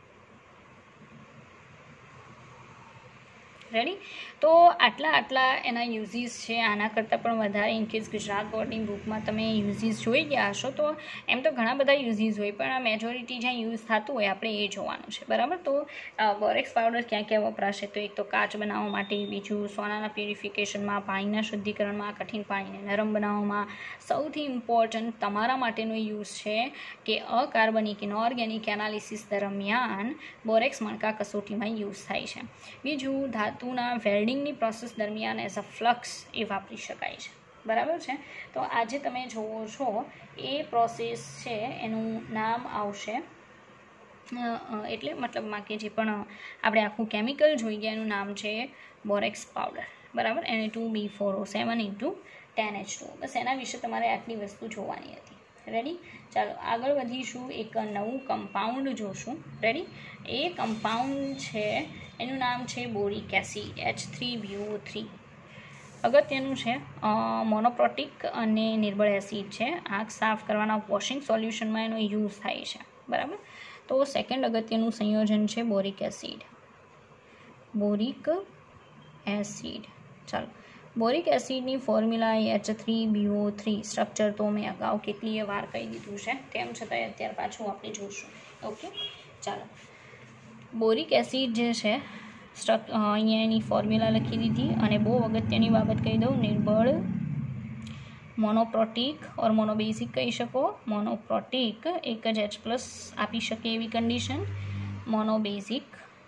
રેડી. તો આટલા એના યુઝીસ છે. આના કરતાં પણ વધારે ઇનકેસ ગુજરાત બોર્ડની બુકમાં તમે યુઝીસ જોઈ ગયા હશો તો એમ તો ઘણા બધા યુઝીસ હોય, પણ આ મેજોરિટી જ્યાં યુઝ થતું હોય આપણે એ જોવાનું છે, બરાબર. તો બોરેક્સ પાવડર ક્યાં ક્યાં વપરાશે? તો એક તો કાચ બનાવવા માટે, બીજું સોનાના પ્યુરિફિકેશનમાં, પાણીના શુદ્ધિકરણમાં, કઠિન પાણીને નરમ બનાવવામાં, સૌથી ઇમ્પોર્ટન્ટ તમારા માટેનો યુઝ છે કે અકાર્બનિક ઇનઓર્ગેનિક એનાલિસિસ દરમિયાન બોરેક્સ મણકા કસોટીમાં યુઝ થાય છે. બીજું ધાતુના વેલ્ડિંગની પ્રોસેસ દરમિયાન એઝ અ ફ્લક્સ એ વાપરી શકાય છે, બરાબર છે. તો આજે તમે જુઓ છો એ પ્રોસેસ છે એનું નામ આવશે, એટલે મતલબમાં કે જે પણ આપણે આખું કેમિકલ જોઈ ગયા એનું નામ છે બોરેક્સ પાવડર, બરાબર. Na2B4O7 × 10H2. બસ એના વિશે તમારે આટલી વસ્તુ જોવાની હતી. રેડી. ચાલો આગળ વધીશું, એક નવું કમ્પાઉન્ડ જોશું. રેડી. એ કમ્પાઉન્ડ છે એનું નામ છે બોરિક એસિડ, H3BO3. અગત્યનું છે, મોનોપ્રોટિક અને નિર્બળ એસિડ છે. આંખ સાફ કરવાના વોશિંગ સોલ્યુશનમાં એનો યુઝ થાય છે, બરાબર. તો સેકન્ડ અગત્યનું સંયોજન છે બોરિક એસિડ, બોરિક એસિડ. ચાલો, બોરિક એસિડની ફોર્મ્યુલા H3BO3. સ્ટ્રક્ચર તો મેં અગાઉ કેટલીય વાર કહી દીધું છે, તેમ છતાંય અત્યારે પાછું આપણે જોઈશું. ઓકે, ચાલો. બોરિક એસિડ જે છે અહીંયા એની ફોર્મ્યુલા લખી દીધી. અને બહુ અગત્યની બાબત કહી દઉં, નિર્બળ, મોનોપ્રોટિક ઓર મોનોબેઝિક કહી શકો. મોનોપ્રોટિક એક જ H+ આપી શકે એવી કન્ડિશન, મોનોબેઝિક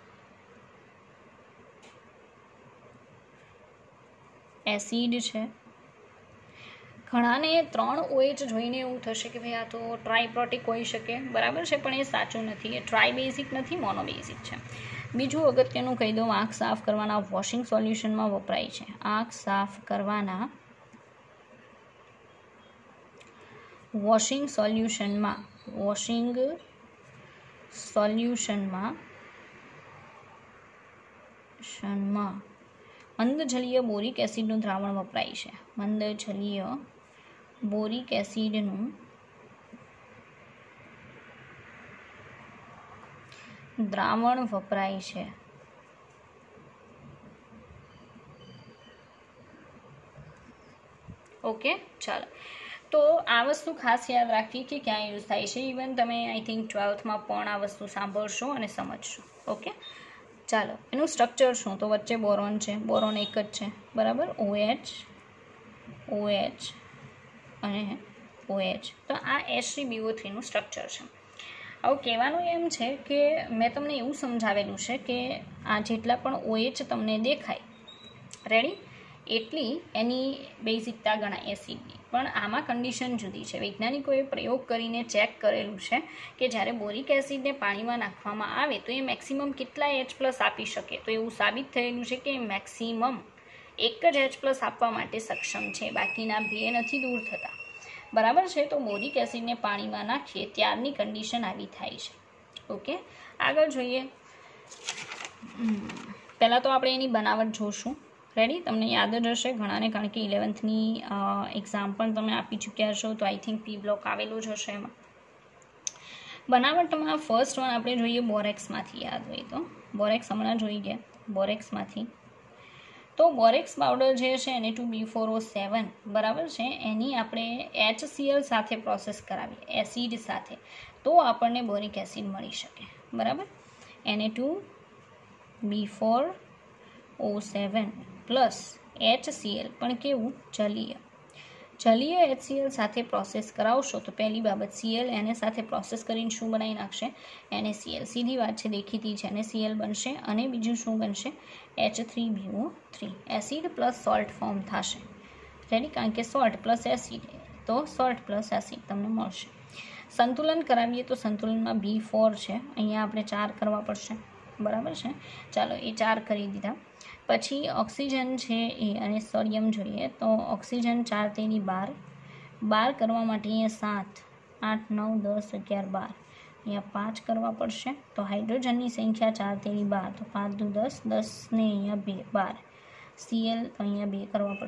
એસિડ છે. ઘણાને 3 OH જોઈને એવું થશે કે ભાઈ આ તો ટ્રાઇપ્રોટિક હોઈ શકે, બરાબર છે, પણ એ સાચું નથી. એ ટ્રાઇબેઝિક નથી, મોનોબેઝિક છે. બીજું અગત્યનું કહી દઉં, આંખ સાફ કરવાના વોશિંગ સોલ્યુશનમાં વપરાય છે. આંખ સાફ કરવાના વોશિંગ સોલ્યુશનમાં મંદજલીય બોરિક એસિડનું દ્રાવણ વપરાય છે. મંદજલીય બોરિક એસિડનું દ્રાવણ વપરાય છે. ઓકે, ચાલો. તો આ વસ્તુ ખાસ યાદ રાખવી કે ક્યાં યુઝ થાય છે. ઇવન તમે આઈ થિંક 12થમાં પણ આ વસ્તુ સાંભળશો અને સમજશો. ઓકે, ચાલો. એનું સ્ટ્રક્ચર શું? તો વચ્ચે બોરોન છે, બોરોન એક જ છે, બરાબર. OH અને OH. તો આ H3BO3નું સ્ટ્રક્ચર છે. હવે કહેવાનું એમ છે કે મેં તમને એવું સમજાવેલું છે કે આ જેટલા પણ OH તમને દેખાય, રેડી, એટલી એની બેઝિકતા ગણાય એસિડની. પણ આમાં કન્ડિશન જુદી છે. વૈજ્ઞાનિકોએ પ્રયોગ કરીને ચેક કરેલું છે કે જ્યારે બોરિક એસિડને પાણીમાં નાખવામાં આવે તો એ મેક્સિમમ કેટલા H+ આપી શકે. તો એવું સાબિત થયેલું છે કે મેક્સિમમ એક જ H+ આપવા માટે સક્ષમ છે, બાકીના 2 નથી દૂર થતા, બરાબર છે. તો બોરિક એસિડને પાણીમાં નાખીએ ત્યારની કન્ડિશન આવી થાય છે. ઓકે, આગળ જોઈએ. પહેલાં તો આપણે એની બનાવટ જોશું. રેડી. તમને યાદ જ હશે ઘણાને, કારણ કે 11થની એક્ઝામ પણ તમે આપી ચૂક્યા છો, તો આઈ થિંક P બ્લોક આવેલું જ હશે એમાં. બનાવટમાં ફર્સ્ટ વન આપણે જોઈએ બોરેક્સમાંથી. યાદ હોય તો બોરેક્સ હમણાં જોઈ ગયા, બોરેક્સમાંથી. તો બોરેક્સ પાવડર જે છે Na2B4O7, બરાબર છે, એની આપણે HCl સાથે પ્રોસેસ કરાવીએ, એસિડ સાથે, તો આપણને બોરિક એસિડ મળી શકે, બરાબર. Na2B4O7 પ્લસ HCl, પણ કેવું? જલીય HCl સાથે પ્રોસેસ કરાવશો તો પહેલી બાબત Cl એને સાથે પ્રોસેસ કરીને શું બનાવી નાખશે? NaCl. સીધી વાત છે, દેખીતી છે, NaCl બનશે. અને બીજું શું બનશે? H3BO3. Acid plus salt form થશે, રેડી, કારણ કે સોલ્ટ પ્લસ એસિડ, તો સોલ્ટ પ્લસ એસિડ તમને મળશે. સંતુલન કરાવીએ તો સંતુલનમાં B4 છે, અહીંયા આપણે 4 કરવા પડશે, બરાબર છે. ચાલો, એ 4 કરી દીધા. પછી ઓક્સિજન છે એ, અને સોડિયમ જોઈએ તો ઓક્સિજન 4 તેની 12 કરવા માટે અહીંયા 7, 8, 9, 10, 11, 12, અહીંયા 5 કરવા પડશે. તો હાઇડ્રોજનની સંખ્યા 4 તેની 12, તો 5 દુ 10, 10 ને અહીંયા 2, 12. Cl તો અહીંયા 2 કરવા પડશે,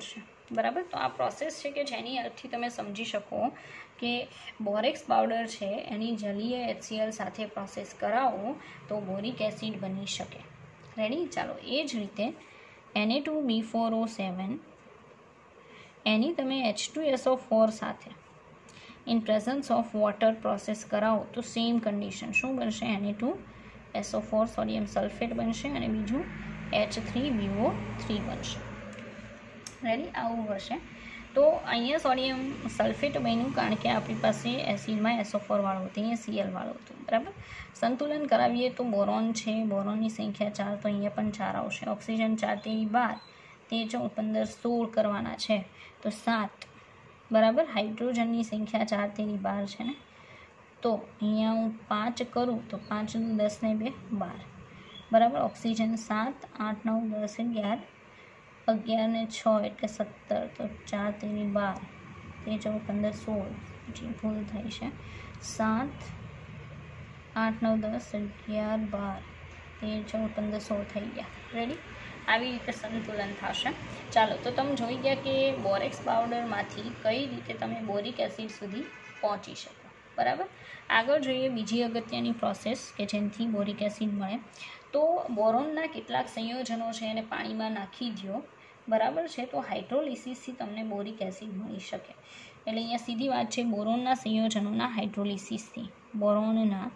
બરાબર. તો આ પ્રોસેસ છે કે જેની હેલ્પથી તમે સમજી શકો કે બોરેક્સ પાવડર છે એની જલીય HCl સાથે પ્રોસેસ કરાવો તો બોરિક એસિડ બની શકે. રેડી. ચાલો એ જ રીતે Na2B4O7 એની તમે H2SO4 સાથે in presence of water process કરાવો તો સેમ કન્ડિશન શું બનશે? Na2SO4 સોડિયમ સલ્ફેટ બનશે અને બીજું H3BO3 બનશે. રેડી. આવું હશે. તો અહીંયા સોડિયમ સલ્ફેટ બન્યું કારણ કે આપણી પાસે એસિડમાં SO4 વાળું હતું, અહીંયા Cl વાળું હતું. બરાબર. સંતુલન કરાવીએ તો બોરોન છે, બોરોનની સંખ્યા 4 તો અહીંયા પણ 4 આવશે. ઓક્સિજન 4 તેની 12 તે 14 15 16 કરવાના છે તો 7. બરાબર. હાઇડ્રોજનની સંખ્યા 4 તેની 12 છે ને, તો અહીંયા હું 5 કરું તો 5 × 10 ને 2 12. બરાબર. ઓક્સિજન 7 8 9 10 11 ને 6 એટલે 17 તો 4 તેની 12 તે 14 15 16 જે ભૂલ થઈ છે 7 8 9 10 11 12 તે 14 15 16 થઈ ગયા. રેડી. આવી રીતે સંતુલન થશે. ચાલો તો તમે જોઈ ગયા કે બોરેક્સ પાવડરમાંથી કઈ રીતે તમે બોરિક એસિડ સુધી પહોંચી શકો. બરાબર. આગળ જોઈએ બીજી અગત્યની પ્રોસેસ કે જેનાથી બોરિક એસિડ મળે. તો બોરોનના કેટલાક સંયોજનો છે એને પાણીમાં નાખી દો. બરાબર છે. તો હાઇડ્રોલિસિસથી તમને બોરિક એસિડ મળી શકે. એટલે અહીંયા સીધી વાત છે બોરોનના સંયોજનોના હાઇડ્રોલિસિસથી. બોરોનના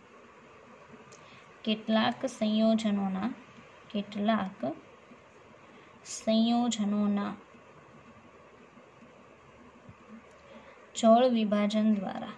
કેટલાક સંયોજનોના જળ વિભાજન દ્વારા.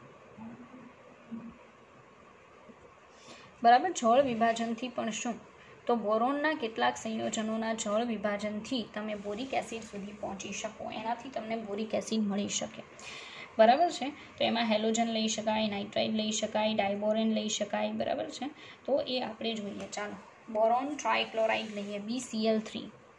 બરાબર. જળ વિભાજનથી પણ શું? તો બોરોનના કેટલાક સંયોજનોના જળ વિભાજનથી તમે બોરિક એસિડ સુધી પહોંચી શકો. એનાથી તમને બોરિક એસિડ મળી શકે. બરાબર છે. તો એમાં હેલોજન લઈ શકાય, નાઇટ્રાઇડ લઈ શકાય, ડાયબોરેન લઈ શકાય. બરાબર છે. તો એ આપણે જોઈએ. ચાલો બોરોન ટ્રાયક્લોરાઇડ લઈએ BCl3.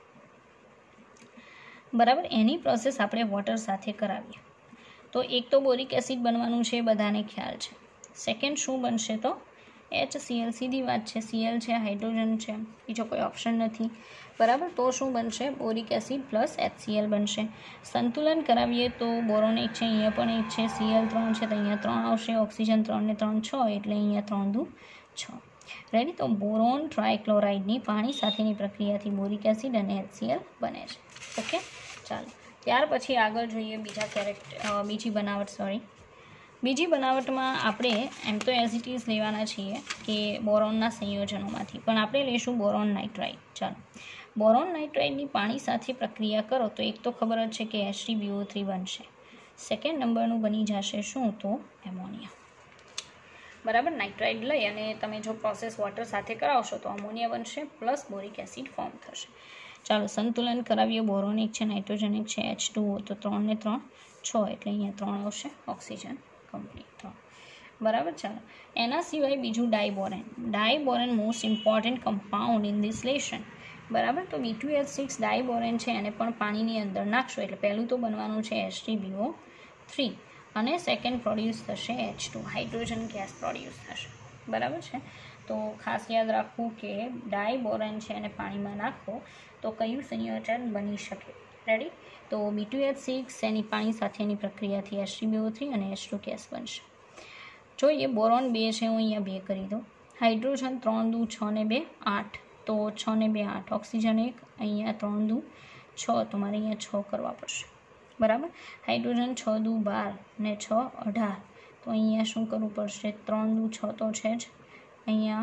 બરાબર. એની પ્રોસેસ આપણે વોટર સાથે કરાવીએ તો એક તો બોરિક એસિડ બનવાનું છે, બધાને ખ્યાલ છે. સેકન્ડ શું બનશે? તો HCl. સીધી વાત છે. Cl છે, હાઇડ્રોજન છે, બીજો કોઈ ઓપ્શન નથી. બરાબર. તો શું બનશે? બોરિક એસિડ પ્લસ HCl બનશે. સંતુલન કરાવીએ તો બોરોન 1 છે, અહીંયા પણ 1 છે, Cl 3 છે તો અહીંયા 3 આવશે. ઓક્સિજન 3 ને 3 6 એટલે અહીંયા 3 દુ 6. રેડી. તો બોરોન ટ્રાયક્લોરાઇડની પાણી સાથેની પ્રક્રિયાથી બોરિક એસિડ અને HCl બને છે. ઓકે. ચાલો ત્યાર પછી આગળ જોઈએ બીજી બનાવટમાં આપણે એમ તો એઝ ઇટ ઇઝ લેવાના છીએ કે બોરોનના સંયોજનોમાંથી, પણ આપણે લઈશું બોરોન નાઇટ્રાઇડ. ચાલો બોરોન નાઇટ્રાઇડની પાણી સાથે પ્રક્રિયા કરો તો એક તો ખબર જ છે કે H3BO3 બનશે. સેકન્ડ નંબરનું બની જશે શું? તો એમોનિયા. બરાબર. નાઇટ્રાઇડ લઈ અને તમે જો પ્રોસેસ વોટર સાથે કરાવશો તો અમોનિયા બનશે પ્લસ બોરિક એસિડ ફોર્મ થશે. ચાલો સંતુલન કરાવીએ. બોરોન 1 છે, નાઇટ્રોજન 1 છે, H2O તો 3 ને 3 6 એટલે અહીંયા 3 આવશે. Oxygen complete 3. બરાબર. ચાલો એના સિવાય બીજું diborane most important compound in this reaction. બરાબર. તો B2H6 ડાયબોરેન છે એને પણ પાણીની અંદર નાખશો એટલે પહેલું તો બનવાનું છે H3BO3 અને સેકન્ડ પ્રોડ્યુસ થશે H2, હાઇડ્રોજન ગેસ પ્રોડ્યુસ થશે. બરાબર છે. તો ખાસ યાદ રાખવું કે ડાયબોરેન છે એને પાણીમાં નાખો તો કયું સંયોજન બની શકે. રેડી. તો B2H6 એની પાણી સાથેની પ્રક્રિયાથી H3BO3 અને H2 ગેસ બનશે. જોઈએ બોરોન 2 છે, હું અહીંયા 2 કરી દઉં. હાઇડ્રોજન 3 દુ 6 ને 2 8 તો 6 ને 2 8. ઓક્સિજન 1 અહીંયા 3 દુ 6 તો મારે અહીંયા 6 કરવા પડશે. બરાબર. હાઇડ્રોજન 6 દુ 12 ને 6 18 તો અહીંયા શું કરવું પડશે? 3 દુ 6 તો છે જ, અહીંયા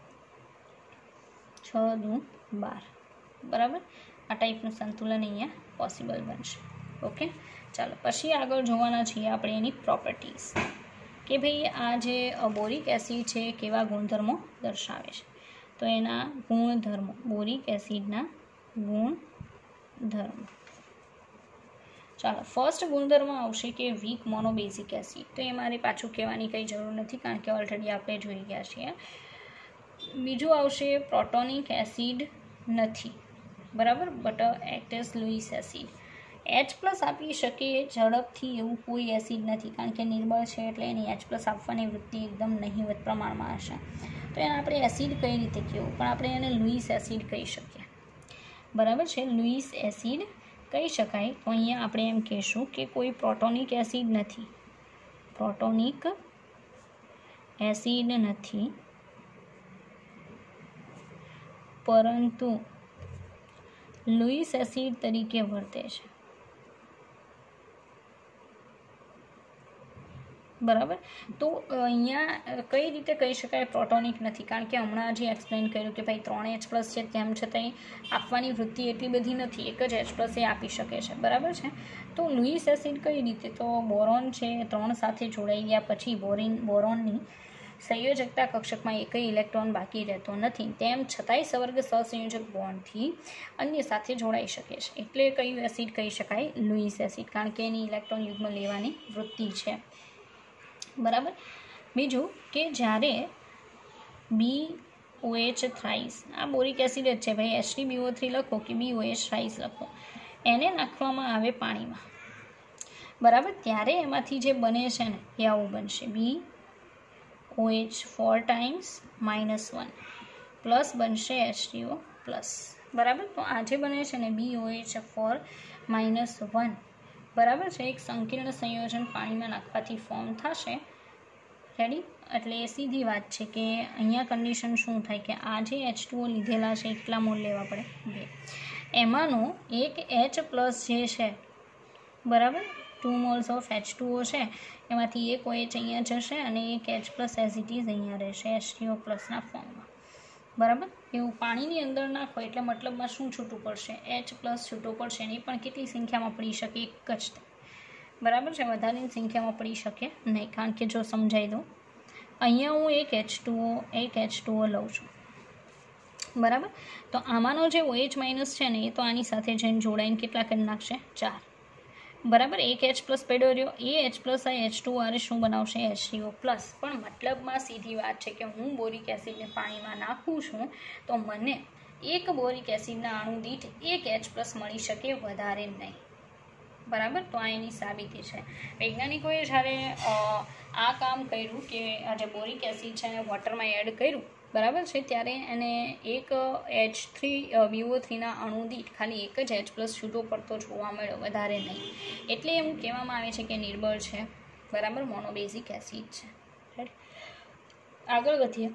6 દુ 12. બરાબર. આ ટાઈપનું સંતુલન અહીંયા પોસિબલ બનશે. ઓકે. ચાલો પછી આગળ જોવાના છીએ આપણે એની પ્રોપર્ટીઝ કે ભાઈ આ જે બોરિક એસિડ છે કેવા ગુણધર્મો દર્શાવે છે. તો એના ગુણધર્મો, બોરિક એસિડના ગુણધર્મો. ચાલો ફર્સ્ટ ગુણધર્મ આવશે કે વીક મોનોબેઝિક એસિડ. તો એ મારે પાછું કહેવાની કંઈ જરૂર નથી કારણ કે ઓલરેડી આપણે જોઈ ગયા છીએ. બીજું આવશે પ્રોટોનિક એસિડ નથી. બરાબર. But act as Lewis acid. H+ આપી શકે ઝડપથી એવું કોઈ એસિડ નથી કારણ કે નિર્બળ છે એટલે એની H+ આપવાની વૃત્તિ એકદમ નહિવત પ્રમાણમાં હશે. તો એને આપણે એસિડ કઈ રીતે કહેવું? પણ આપણે એને લુઇસ એસિડ કહી શકીએ. બરાબર છે. લુઇસ એસિડ કહી શકાય તો અહીંયા આપણે એમ કહીશું કે કોઈ પ્રોટોનિક એસિડ નથી, પ્રોટોનિક એસિડ નથી, પરંતુ લુઈસ એસિડ તરીકે વર્તે છે. બરાબર. તો અહીંયા કઈ રીતે કહી શકાય પ્રોટોનિક નથી? કારણ કે હમણાં જે એક્સપ્લેન કર્યું કે ભાઈ 3H+ છે, તેમ છતાંય આપવાની વૃત્તિ એટલી બધી નથી, એક જ H+ એ આપી શકે છે. બરાબર છે. તો લુઈસ એસિડ કઈ રીતે? તો બોરોન છે 3 સાથે જોડાઈ ગયા પછી બોરોનની સંયોજકતા કક્ષકમાં એકય ઇલેક્ટ્રોન બાકી રહેતો નથી, તેમ છતાંય સવર્ગ સહસંયોજક બોન્ડથી અન્ય સાથે જોડાઈ શકે છે. એટલે કયું એસિડ કહી શકાય? લુઈસ એસિડ, કારણ કે એની ઇલેક્ટ્રોન યુગ્મ લેવાની વૃત્તિ છે. બરાબર. બીજું કે જ્યારે BOH થ્રાઇસ, આ બોરિક એસિડ જ છે ભાઈ, H3BO3 લખો કે BOH થ્રાઇસ લખો, એને નાખવામાં આવે પાણીમાં. બરાબર. ત્યારે એમાંથી જે બને છે ને એ આવું બનશે, BOH 4 ટાઈમ્સ -1 પ્લસ બનશે H3O પ્લસ. બરાબર. તો આ જે બને છે ને BOH 4 -1, બરાબર છે, એક સંકીર્ણ સંયોજન પાણીમાં નાખવાથી ફોર્મ થશે. રેડી? એટલે એ સીધી વાત છે કે અહીંયા કન્ડિશન શું થાય કે આ જે H2O લીધેલા છે એટલા મોલ લેવા પડે 2, એમાંનો એક H+ જે છે, બરાબર, 2 મોલ્સ ઓફ H2O છે, એમાંથી એક OH અહીંયા જશે અને એક H+ એઝ ઇટ ઇઝ અહીંયા રહેશે H3O+ ના ફોર્મમાં. બરાબર. એવું પાણીની અંદર નાખો એટલે મતલબમાં શું છૂટું પડશે? H+ છૂટું પડશે. એની પણ કેટલી સંખ્યામાં પડી શકે? એક જ. બરાબર છે. વધારેની સંખ્યામાં પડી શકે નહીં. કારણ કે જો સમજાવી દઉં, અહીંયા હું એક H2O લઉં છું. બરાબર. તો આમાંનો જે OH- છે ને એ તો આની સાથે જઈને જોડાઈને કેટલા કરી નાખશે? 4. બરાબર. એક H+ પડ્યો રહ્યો, એ H+ આ H2O શું બનાવશે? H3O+. પણ મતલબમાં સીધી વાત છે કે હું બોરિક એસિડને પાણીમાં નાખું છું તો મને એક બોરિક એસિડના અણુ દીઠ એક H+ મળી શકે, વધારે નહીં. બરાબર. તો આ એની સાબિતી છે. વૈજ્ઞાનિકોએ જ્યારે આ કામ કર્યું કે આ જે બોરિક એસિડ છે એને વોટરમાં એડ કર્યું, બરાબર છે, ત્યારે એને એક H3BO3ના અણુ દીઠ ખાલી એક જ H+ છૂટો પડતો જોવા મળ્યો, વધારે નહીં. એટલે એવું કહેવામાં આવે છે કે નિર્બળ છે. બરાબર. મોનોબેઝિક એસિડ છે. આગળ વધીએ.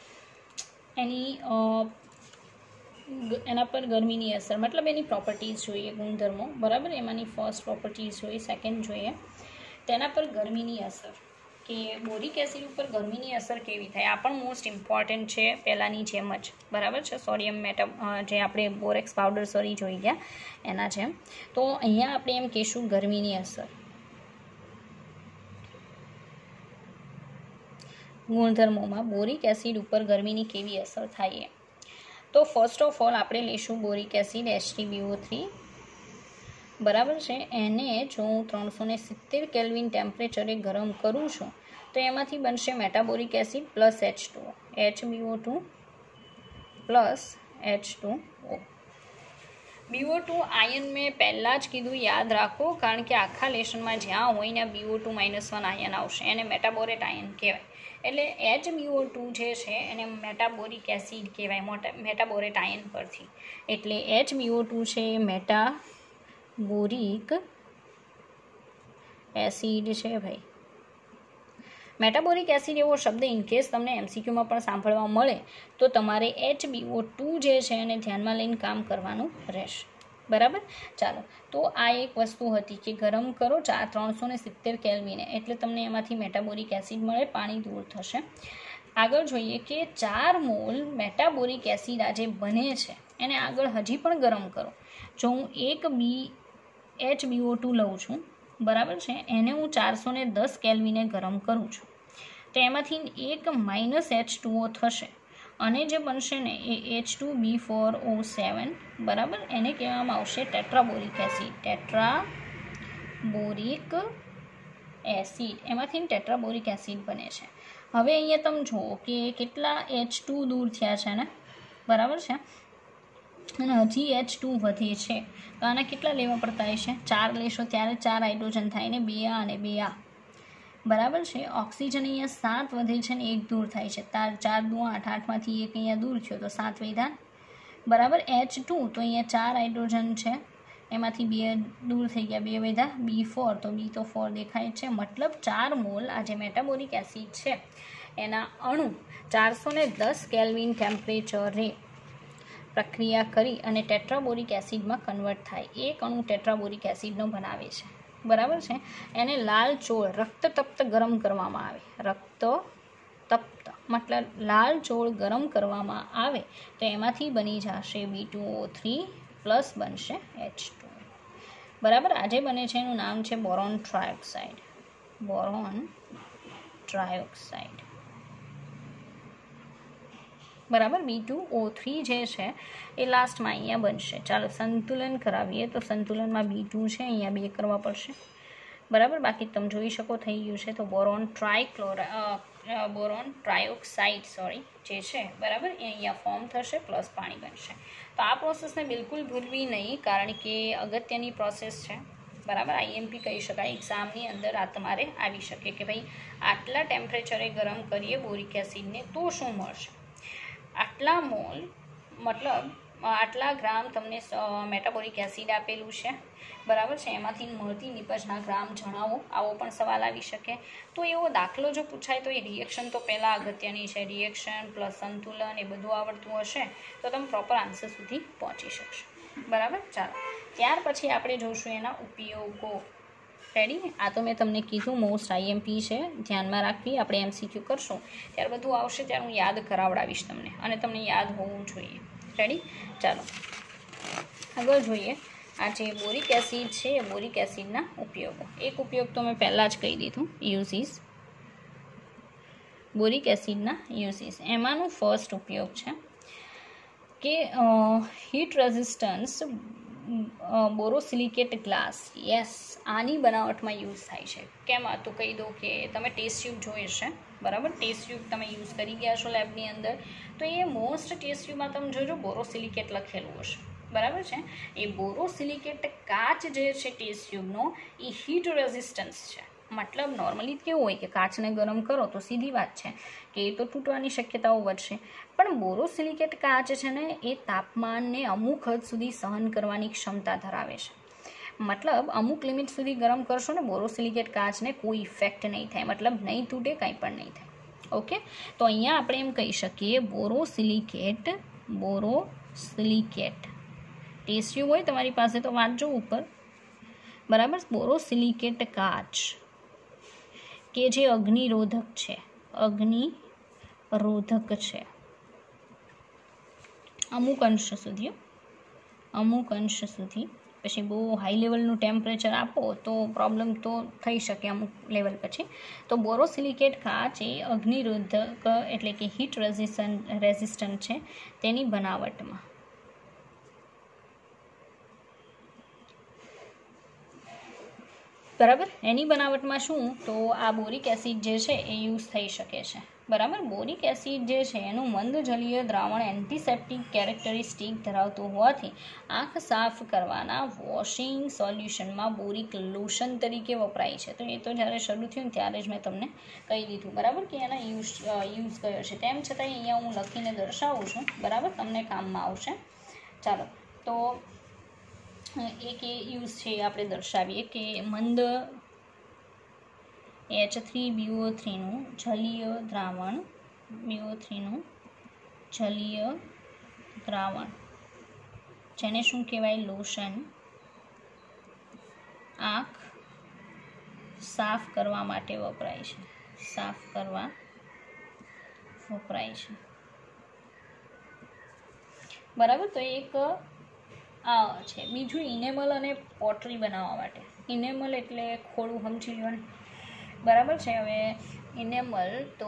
એના પર ગરમીની અસર, મતલબ એની પ્રોપર્ટીઝ જોઈએ, ગુણધર્મો. બરાબર. એમાંની ફર્સ્ટ પ્રોપર્ટીઝ જોઈએ, સેકન્ડ જોઈએ તેના પર ગરમીની અસર, કે બોરિક એસિડ ઉપર ગરમીની અસર કેવી થાય. આ પણ મોસ્ટ ઇમ્પોર્ટન્ટ છે, પહેલાંની જેમ જ. બરાબર છે. સોડિયમ જે આપણે બોરેક્સ પાવડર જોઈ ગયા એના જેમ. તો અહીંયા આપણે એમ કહીશું ગરમીની અસર. ગુણધર્મોમાં બોરિક એસિડ ઉપર ગરમીની કેવી અસર થાય? તો ફર્સ્ટ ઓફ ઓલ આપણે લઈશું બોરિક એસિડ H3BO3. બરાબર છે. એને જો હું 370 કેલ્વિન ટેમ્પરેચરે ગરમ કરું છું તો એમાંથી બનશે metaboric acid plus H2O, HBO2 plus H2O. BO2 ion મેં પહેલાં જ કીધું, યાદ રાખો, કારણ કે આખા લેશનમાં જ્યાં હોય ને BO2 -1 આયન આવશે, એને મેટાબોરેટ આયન કહેવાય. એટલે HBO2 જે છે એને મેટાબોરિક એસિડ કહેવાય, મેટાબોરેટ આયન પરથી. એટલે HBO2 છે મેટાબોરિક એસિડ છે ભાઈ. મેટાબોરિક એસિડ એવો શબ્દ ઇનકેસ તમને MCQમાં પણ સાંભળવા મળે તો તમારે HBO2 જે છે એને ધ્યાનમાં લઈને કામ કરવાનું રહેશે. બરાબર. ચાલો, તો આ એક વસ્તુ હતી કે ગરમ કરો 370 કેલ્વિને એટલે તમને એમાંથી મેટાબોરિક એસિડ મળે, પાણી દૂર થશે. આગળ જોઈએ કે 4 મોલ મેટાબોરિક એસિડ આ જે બને છે એને આગળ હજી પણ ગરમ કરો. જો હું એક HBO2 લઉં છું, બરાબર છે, એને હું 410 કેલ્વિને ગરમ કરું છું તો એમાંથી એક -H2O થશે અને જે બનશે ને એ H2B4O7. બરાબર. એને કહેવામાં આવશે ટેટ્રાબોરિક એસિડ. ટેટ્રાબોરિક એસિડ, એમાંથી ટેટ્રાબોરિક એસિડ બને છે. હવે અહીંયા તમે જુઓ કે કેટલા H2 દૂર થયા છે ને, બરાબર છે, અને હજી H2 વધે છે તો આના કેટલા લેવા પડતા હશે? 4 લેશો ત્યારે 4 હાઇડ્રોજન થાય ને, 2 આ અને 2 આ. બરાબર છે. ઓક્સિજન અહીંયા 7 વધે છે ને 1 દૂર થાય છે. 4 દુ 8, 8માંથી 1 અહીંયા દૂર થયો તો 7 વધ્યા. બરાબર. H2 તો અહીંયા 4 હાઇડ્રોજન છે, એમાંથી 2 દૂર થઈ ગયા, 2 વધ્યા, B4, તો B તો 4 દેખાય છે. મતલબ 4 મોલ આ જે મેટાબોલિક એસિડ છે એના અણુ 410 કેલ્વિન ટેમ્પરેચરે પ્રક્રિયા કરી અને ટેટ્રાબોરિક એસિડમાં કન્વર્ટ થાય. એક અણુ ટેટ્રાબોરિક એસિડનો બનાવે છે, બરાબર છે. એને લાલ ચોળ રક્તતપ્ત ગરમ કરવામાં આવે. રક્તતપ્ત મતલબ લાલ ચોળ ગરમ કરવામાં આવે તો એમાંથી બની જશે B2O3 પ્લસ બનશે H2, બરાબર. આજે બને છે એનું નામ છે બોરોન ટ્રાયોક્સાઇડ. બોરોન ટ્રાયોક્સાઇડ, બરાબર. B2O3 જે છે એ લાસ્ટમાં અહીંયા બનશે. ચાલો સંતુલન કરાવીએ તો સંતુલનમાં B2 છે, અહીંયા 2 કરવા પડશે, બરાબર. બાકી તમે જોઈ શકો થઈ ગયું છે. તો બોરોન ટ્રાયોક્સાઇડ જે છે, બરાબર, એ અહીંયા ફોર્મ થશે પ્લસ પાણી બનશે. તો આ પ્રોસેસને બિલકુલ ભૂલવી નહીં, કારણ કે અગત્યની પ્રોસેસ છે, બરાબર. IMP કહી શકાય, એક્ઝામની અંદર આ તમારે આવી શકે કે ભાઈ આટલા ટેમ્પરેચરે ગરમ કરીએ બોરિક એસિડને તો શું મળશે. આટલા મોલ મતલબ આટલા ગ્રામ તમને મેટાબોલિક એસિડ આપેલું છે, બરાબર છે. એમાંથી મળતી નિપજના ગ્રામ જણાવો, આવો પણ સવાલ આવી શકે. તો એવો દાખલો જો પૂછાય તો એ રિએક્શન તો પહેલાં અગત્યની છે. રિએક્શન પ્લસ સંતુલન એ બધું આવડતું હશે તો તમે પ્રોપર આન્સર સુધી પહોંચી શકશો, બરાબર. ચાલો ત્યાર પછી આપણે જોઈશું એના ઉપયોગો. રેડી? આ તો મેં તમને કીધું મોસ્ટ IMP છે, ધ્યાનમાં રાખવી. આપણે MCQ કરશું ત્યારે બધું આવશે, ત્યારે હું યાદ કરાવડાવીશ તમને, અને તમને યાદ હોવું જોઈએ. રેડી? ચાલો આગળ જોઈએ. આ જે બોરિક એસિડ છે એ બોરિક એસિડના ઉપયોગો. એક ઉપયોગ તો મેં પહેલાં જ કહી દીધું, યુઝીસ. બોરિક એસિડના યુઝીસ, એમાંનું ફર્સ્ટ ઉપયોગ છે કે heat resistance borosilicate glass. Yes, આની બનાવટમાં યુઝ થાય છે. કેમ? તો કહી દો કે તમે ટેસ્ટ ટ્યુબ જોઈ હશે, બરાબર. ટેસ્ટ ટ્યુબ તમે યુઝ કરી ગયા છો લેબની અંદર, તો એ મોસ્ટ ટેસ્ટ ટ્યુબમાં તમે જોજો બોરોસિલિકેટ લખેલું હશે, બરાબર છે. એ બોરોસિલિકેટ કાચ જે છે ટેસ્ટ ટ્યુબનો એ હીટ રેઝિસ્ટન્સ છે. મતલબ નોર્મલી કેવું હોય કે કાચને ગરમ કરો તો સીધી વાત છે કે એ તો તૂટવાની શક્યતાઓ વધશે, પણ બોરોસિલિકેટ કાચ છે ને એ તાપમાનને અમુક હદ સુધી સહન કરવાની ક્ષમતા ધરાવે છે. મતલબ અમુક લિમિટ સુધી ગરમ કરશો ને બોરોસિલિકેટ કાચને કોઈ ઇફેક્ટ નહીં થાય, મતલબ નહીં તૂટે, કંઈ પણ નહીં થાય. ઓકે, તો અહીંયા આપણે એમ કહી શકીએ બોરોસિલિકેટ ટેસ્ટ ટ્યુબ હોય તમારી પાસે તો વાંચજો ઉપર, બરાબર. બોરોસિલિકેટ કાચ કે જે અગ્નિરોધક છે અમુક અંશ સુધી. પછી બહુ હાઈ લેવલનું ટેમ્પરેચર આપો તો પ્રોબ્લેમ તો થઈ શકે અમુક લેવલ પછી. તો બોરોસિલિકેટ કાચ એ અગ્નિરોધક એટલે કે હીટ રેઝિસ્ટન્ટ છે તેની બનાવટમાં. બરાબર, એની બનાવટમાં શું? તો આ બોરિક એસિડ જે છે એ યુઝ થઈ શકે છે, બરાબર. બોરિક એસિડ જે છે એનું મંદ જલીય દ્રાવણ એન્ટિસેપ્ટિક કેરેક્ટરિસ્ટિક ધરાવતું હોવાથી આંખ સાફ કરવાના વોશિંગ સોલ્યુશનમાં બોરિક લોશન તરીકે વપરાય છે. તો એ તો જ્યારે શરૂ થયું ને ત્યારે જ મેં તમને કહી દીધું, બરાબર, કે એના યુઝ કયો છે. તેમ છતાં અહીંયા હું લખીને દર્શાવું છું, બરાબર, તમને કામમાં આવશે. ચાલો તો એક એ યુઝ છે આપણે દર્શાવીએ કે મંદ H3BO3નું જલીય દ્રાવણ જેને શું કહેવાય? લોશન. આંખ સાફ કરવા માટે વપરાય છે, બરાબર. તો એક આ છે. બીજું ઇનેમલ અને પોટરી બનાવવા માટે. ઇનેમલ એટલે ખોળું, સમજી લો ને, બરાબર છે. હવે ઇનેમલ તો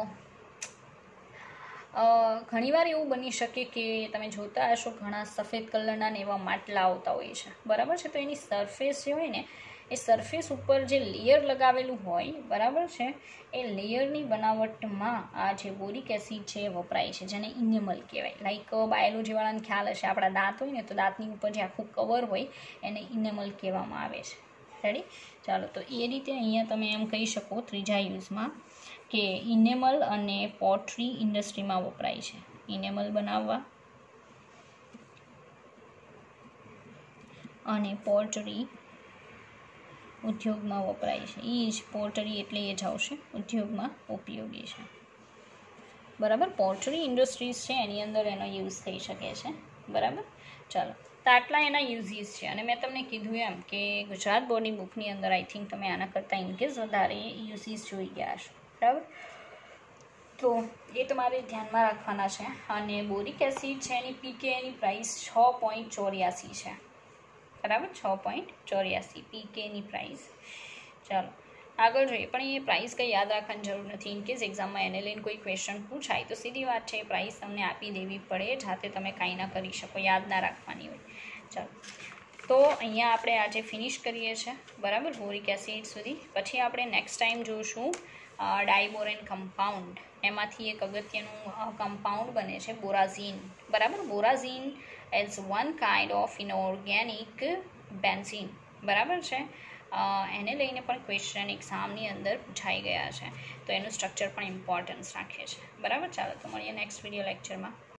ઘણીવાર એવું બની શકે કે તમે જોતા હશો ઘણા સફેદ કલરના ને એવા માટલા આવતા હોય છે, બરાબર છે. તો એની સરફેસ જે હોય ને એ સરફેસ ઉપર જે લેયર લગાવેલું હોય, બરાબર છે, એ લેયરની બનાવટમાં આ જે બોરિક એસિડ છે એ વપરાય છે, જેને ઇનેમલ કહેવાય. લાઈક બાયોલોજીવાળાને ખ્યાલ હશે, આપણા દાંત હોય ને તો દાંતની ઉપર જે આખું કવર હોય એને ઇનેમલ કહેવામાં આવે છે. રેડી? ચાલો તો એ રીતે અહીંયા તમે એમ કહી શકો ત્રીજા યુઝમાં કે ઇનેમલ અને પોટરી ઇન્ડસ્ટ્રીમાં વપરાય છે. ઇનેમલ બનાવવા અને પોર્ટરી ઉદ્યોગમાં વપરાય છે. એ જ પોર્ટરી એટલે એ જ આવશે, ઉદ્યોગમાં ઉપયોગી છે. બરાબર, પોર્ટરી ઇન્ડસ્ટ્રીઝ છે એની અંદર એનો યુઝ થઈ શકે છે. બરાબર, ચાલો તો આટલા એના યુઝીસ છે. અને મેં તમને કીધું એમ કે ગુજરાત બોર્ડની બુકની અંદર આઈ થિંક તમે આના કરતાં ઇનકેસ વધારે યુઝીસ જોઈ ગયા છો. બરાબર, તો એ તમારે ધ્યાનમાં રાખવાના છે. અને બોરિક એસિડ છે એની પીકે એની પ્રાઇસ 6.84 છે. બરાબર, 6.84 પીકેની પ્રાઇસ. ચાલો આગળ જોઈએ, પણ એ પ્રાઇસ કંઈ યાદ રાખવાની જરૂર નથી. ઇનકેસ એક્ઝામમાં એને લઈને કોઈ ક્વેશ્ચન પૂછાય તો સીધી વાત છે, પ્રાઇસ તમને આપી દેવી પડે, જાતે તમે કાંઈ ના કરી શકો, યાદ ના રાખવાની હોય. ચાલો તો અહીંયા આપણે આજે ફિનિશ કરીએ છીએ. બરાબર, બોરિક એસિડ સુધી. પછી આપણે નેક્સ્ટ ટાઈમ જોઈશું ડાયબોરેન કમ્પાઉન્ડ. એમાંથી એક અગત્યનું કમ્પાઉન્ડ બને છે બોરાઝીન. બરાબર, borazine is one kind of inorganic benzene. બરાબર છે, એને લઈને પણ ક્વેશ્ચન એક્ઝામની અંદર પૂછાઈ ગયા છે, તો એનું સ્ટ્રક્ચર પણ ઇમ્પોર્ટન્સ રાખે છે. બરાબર, ચાલો તો મળીએ નેક્સ્ટ વિડીયો લેક્ચરમાં.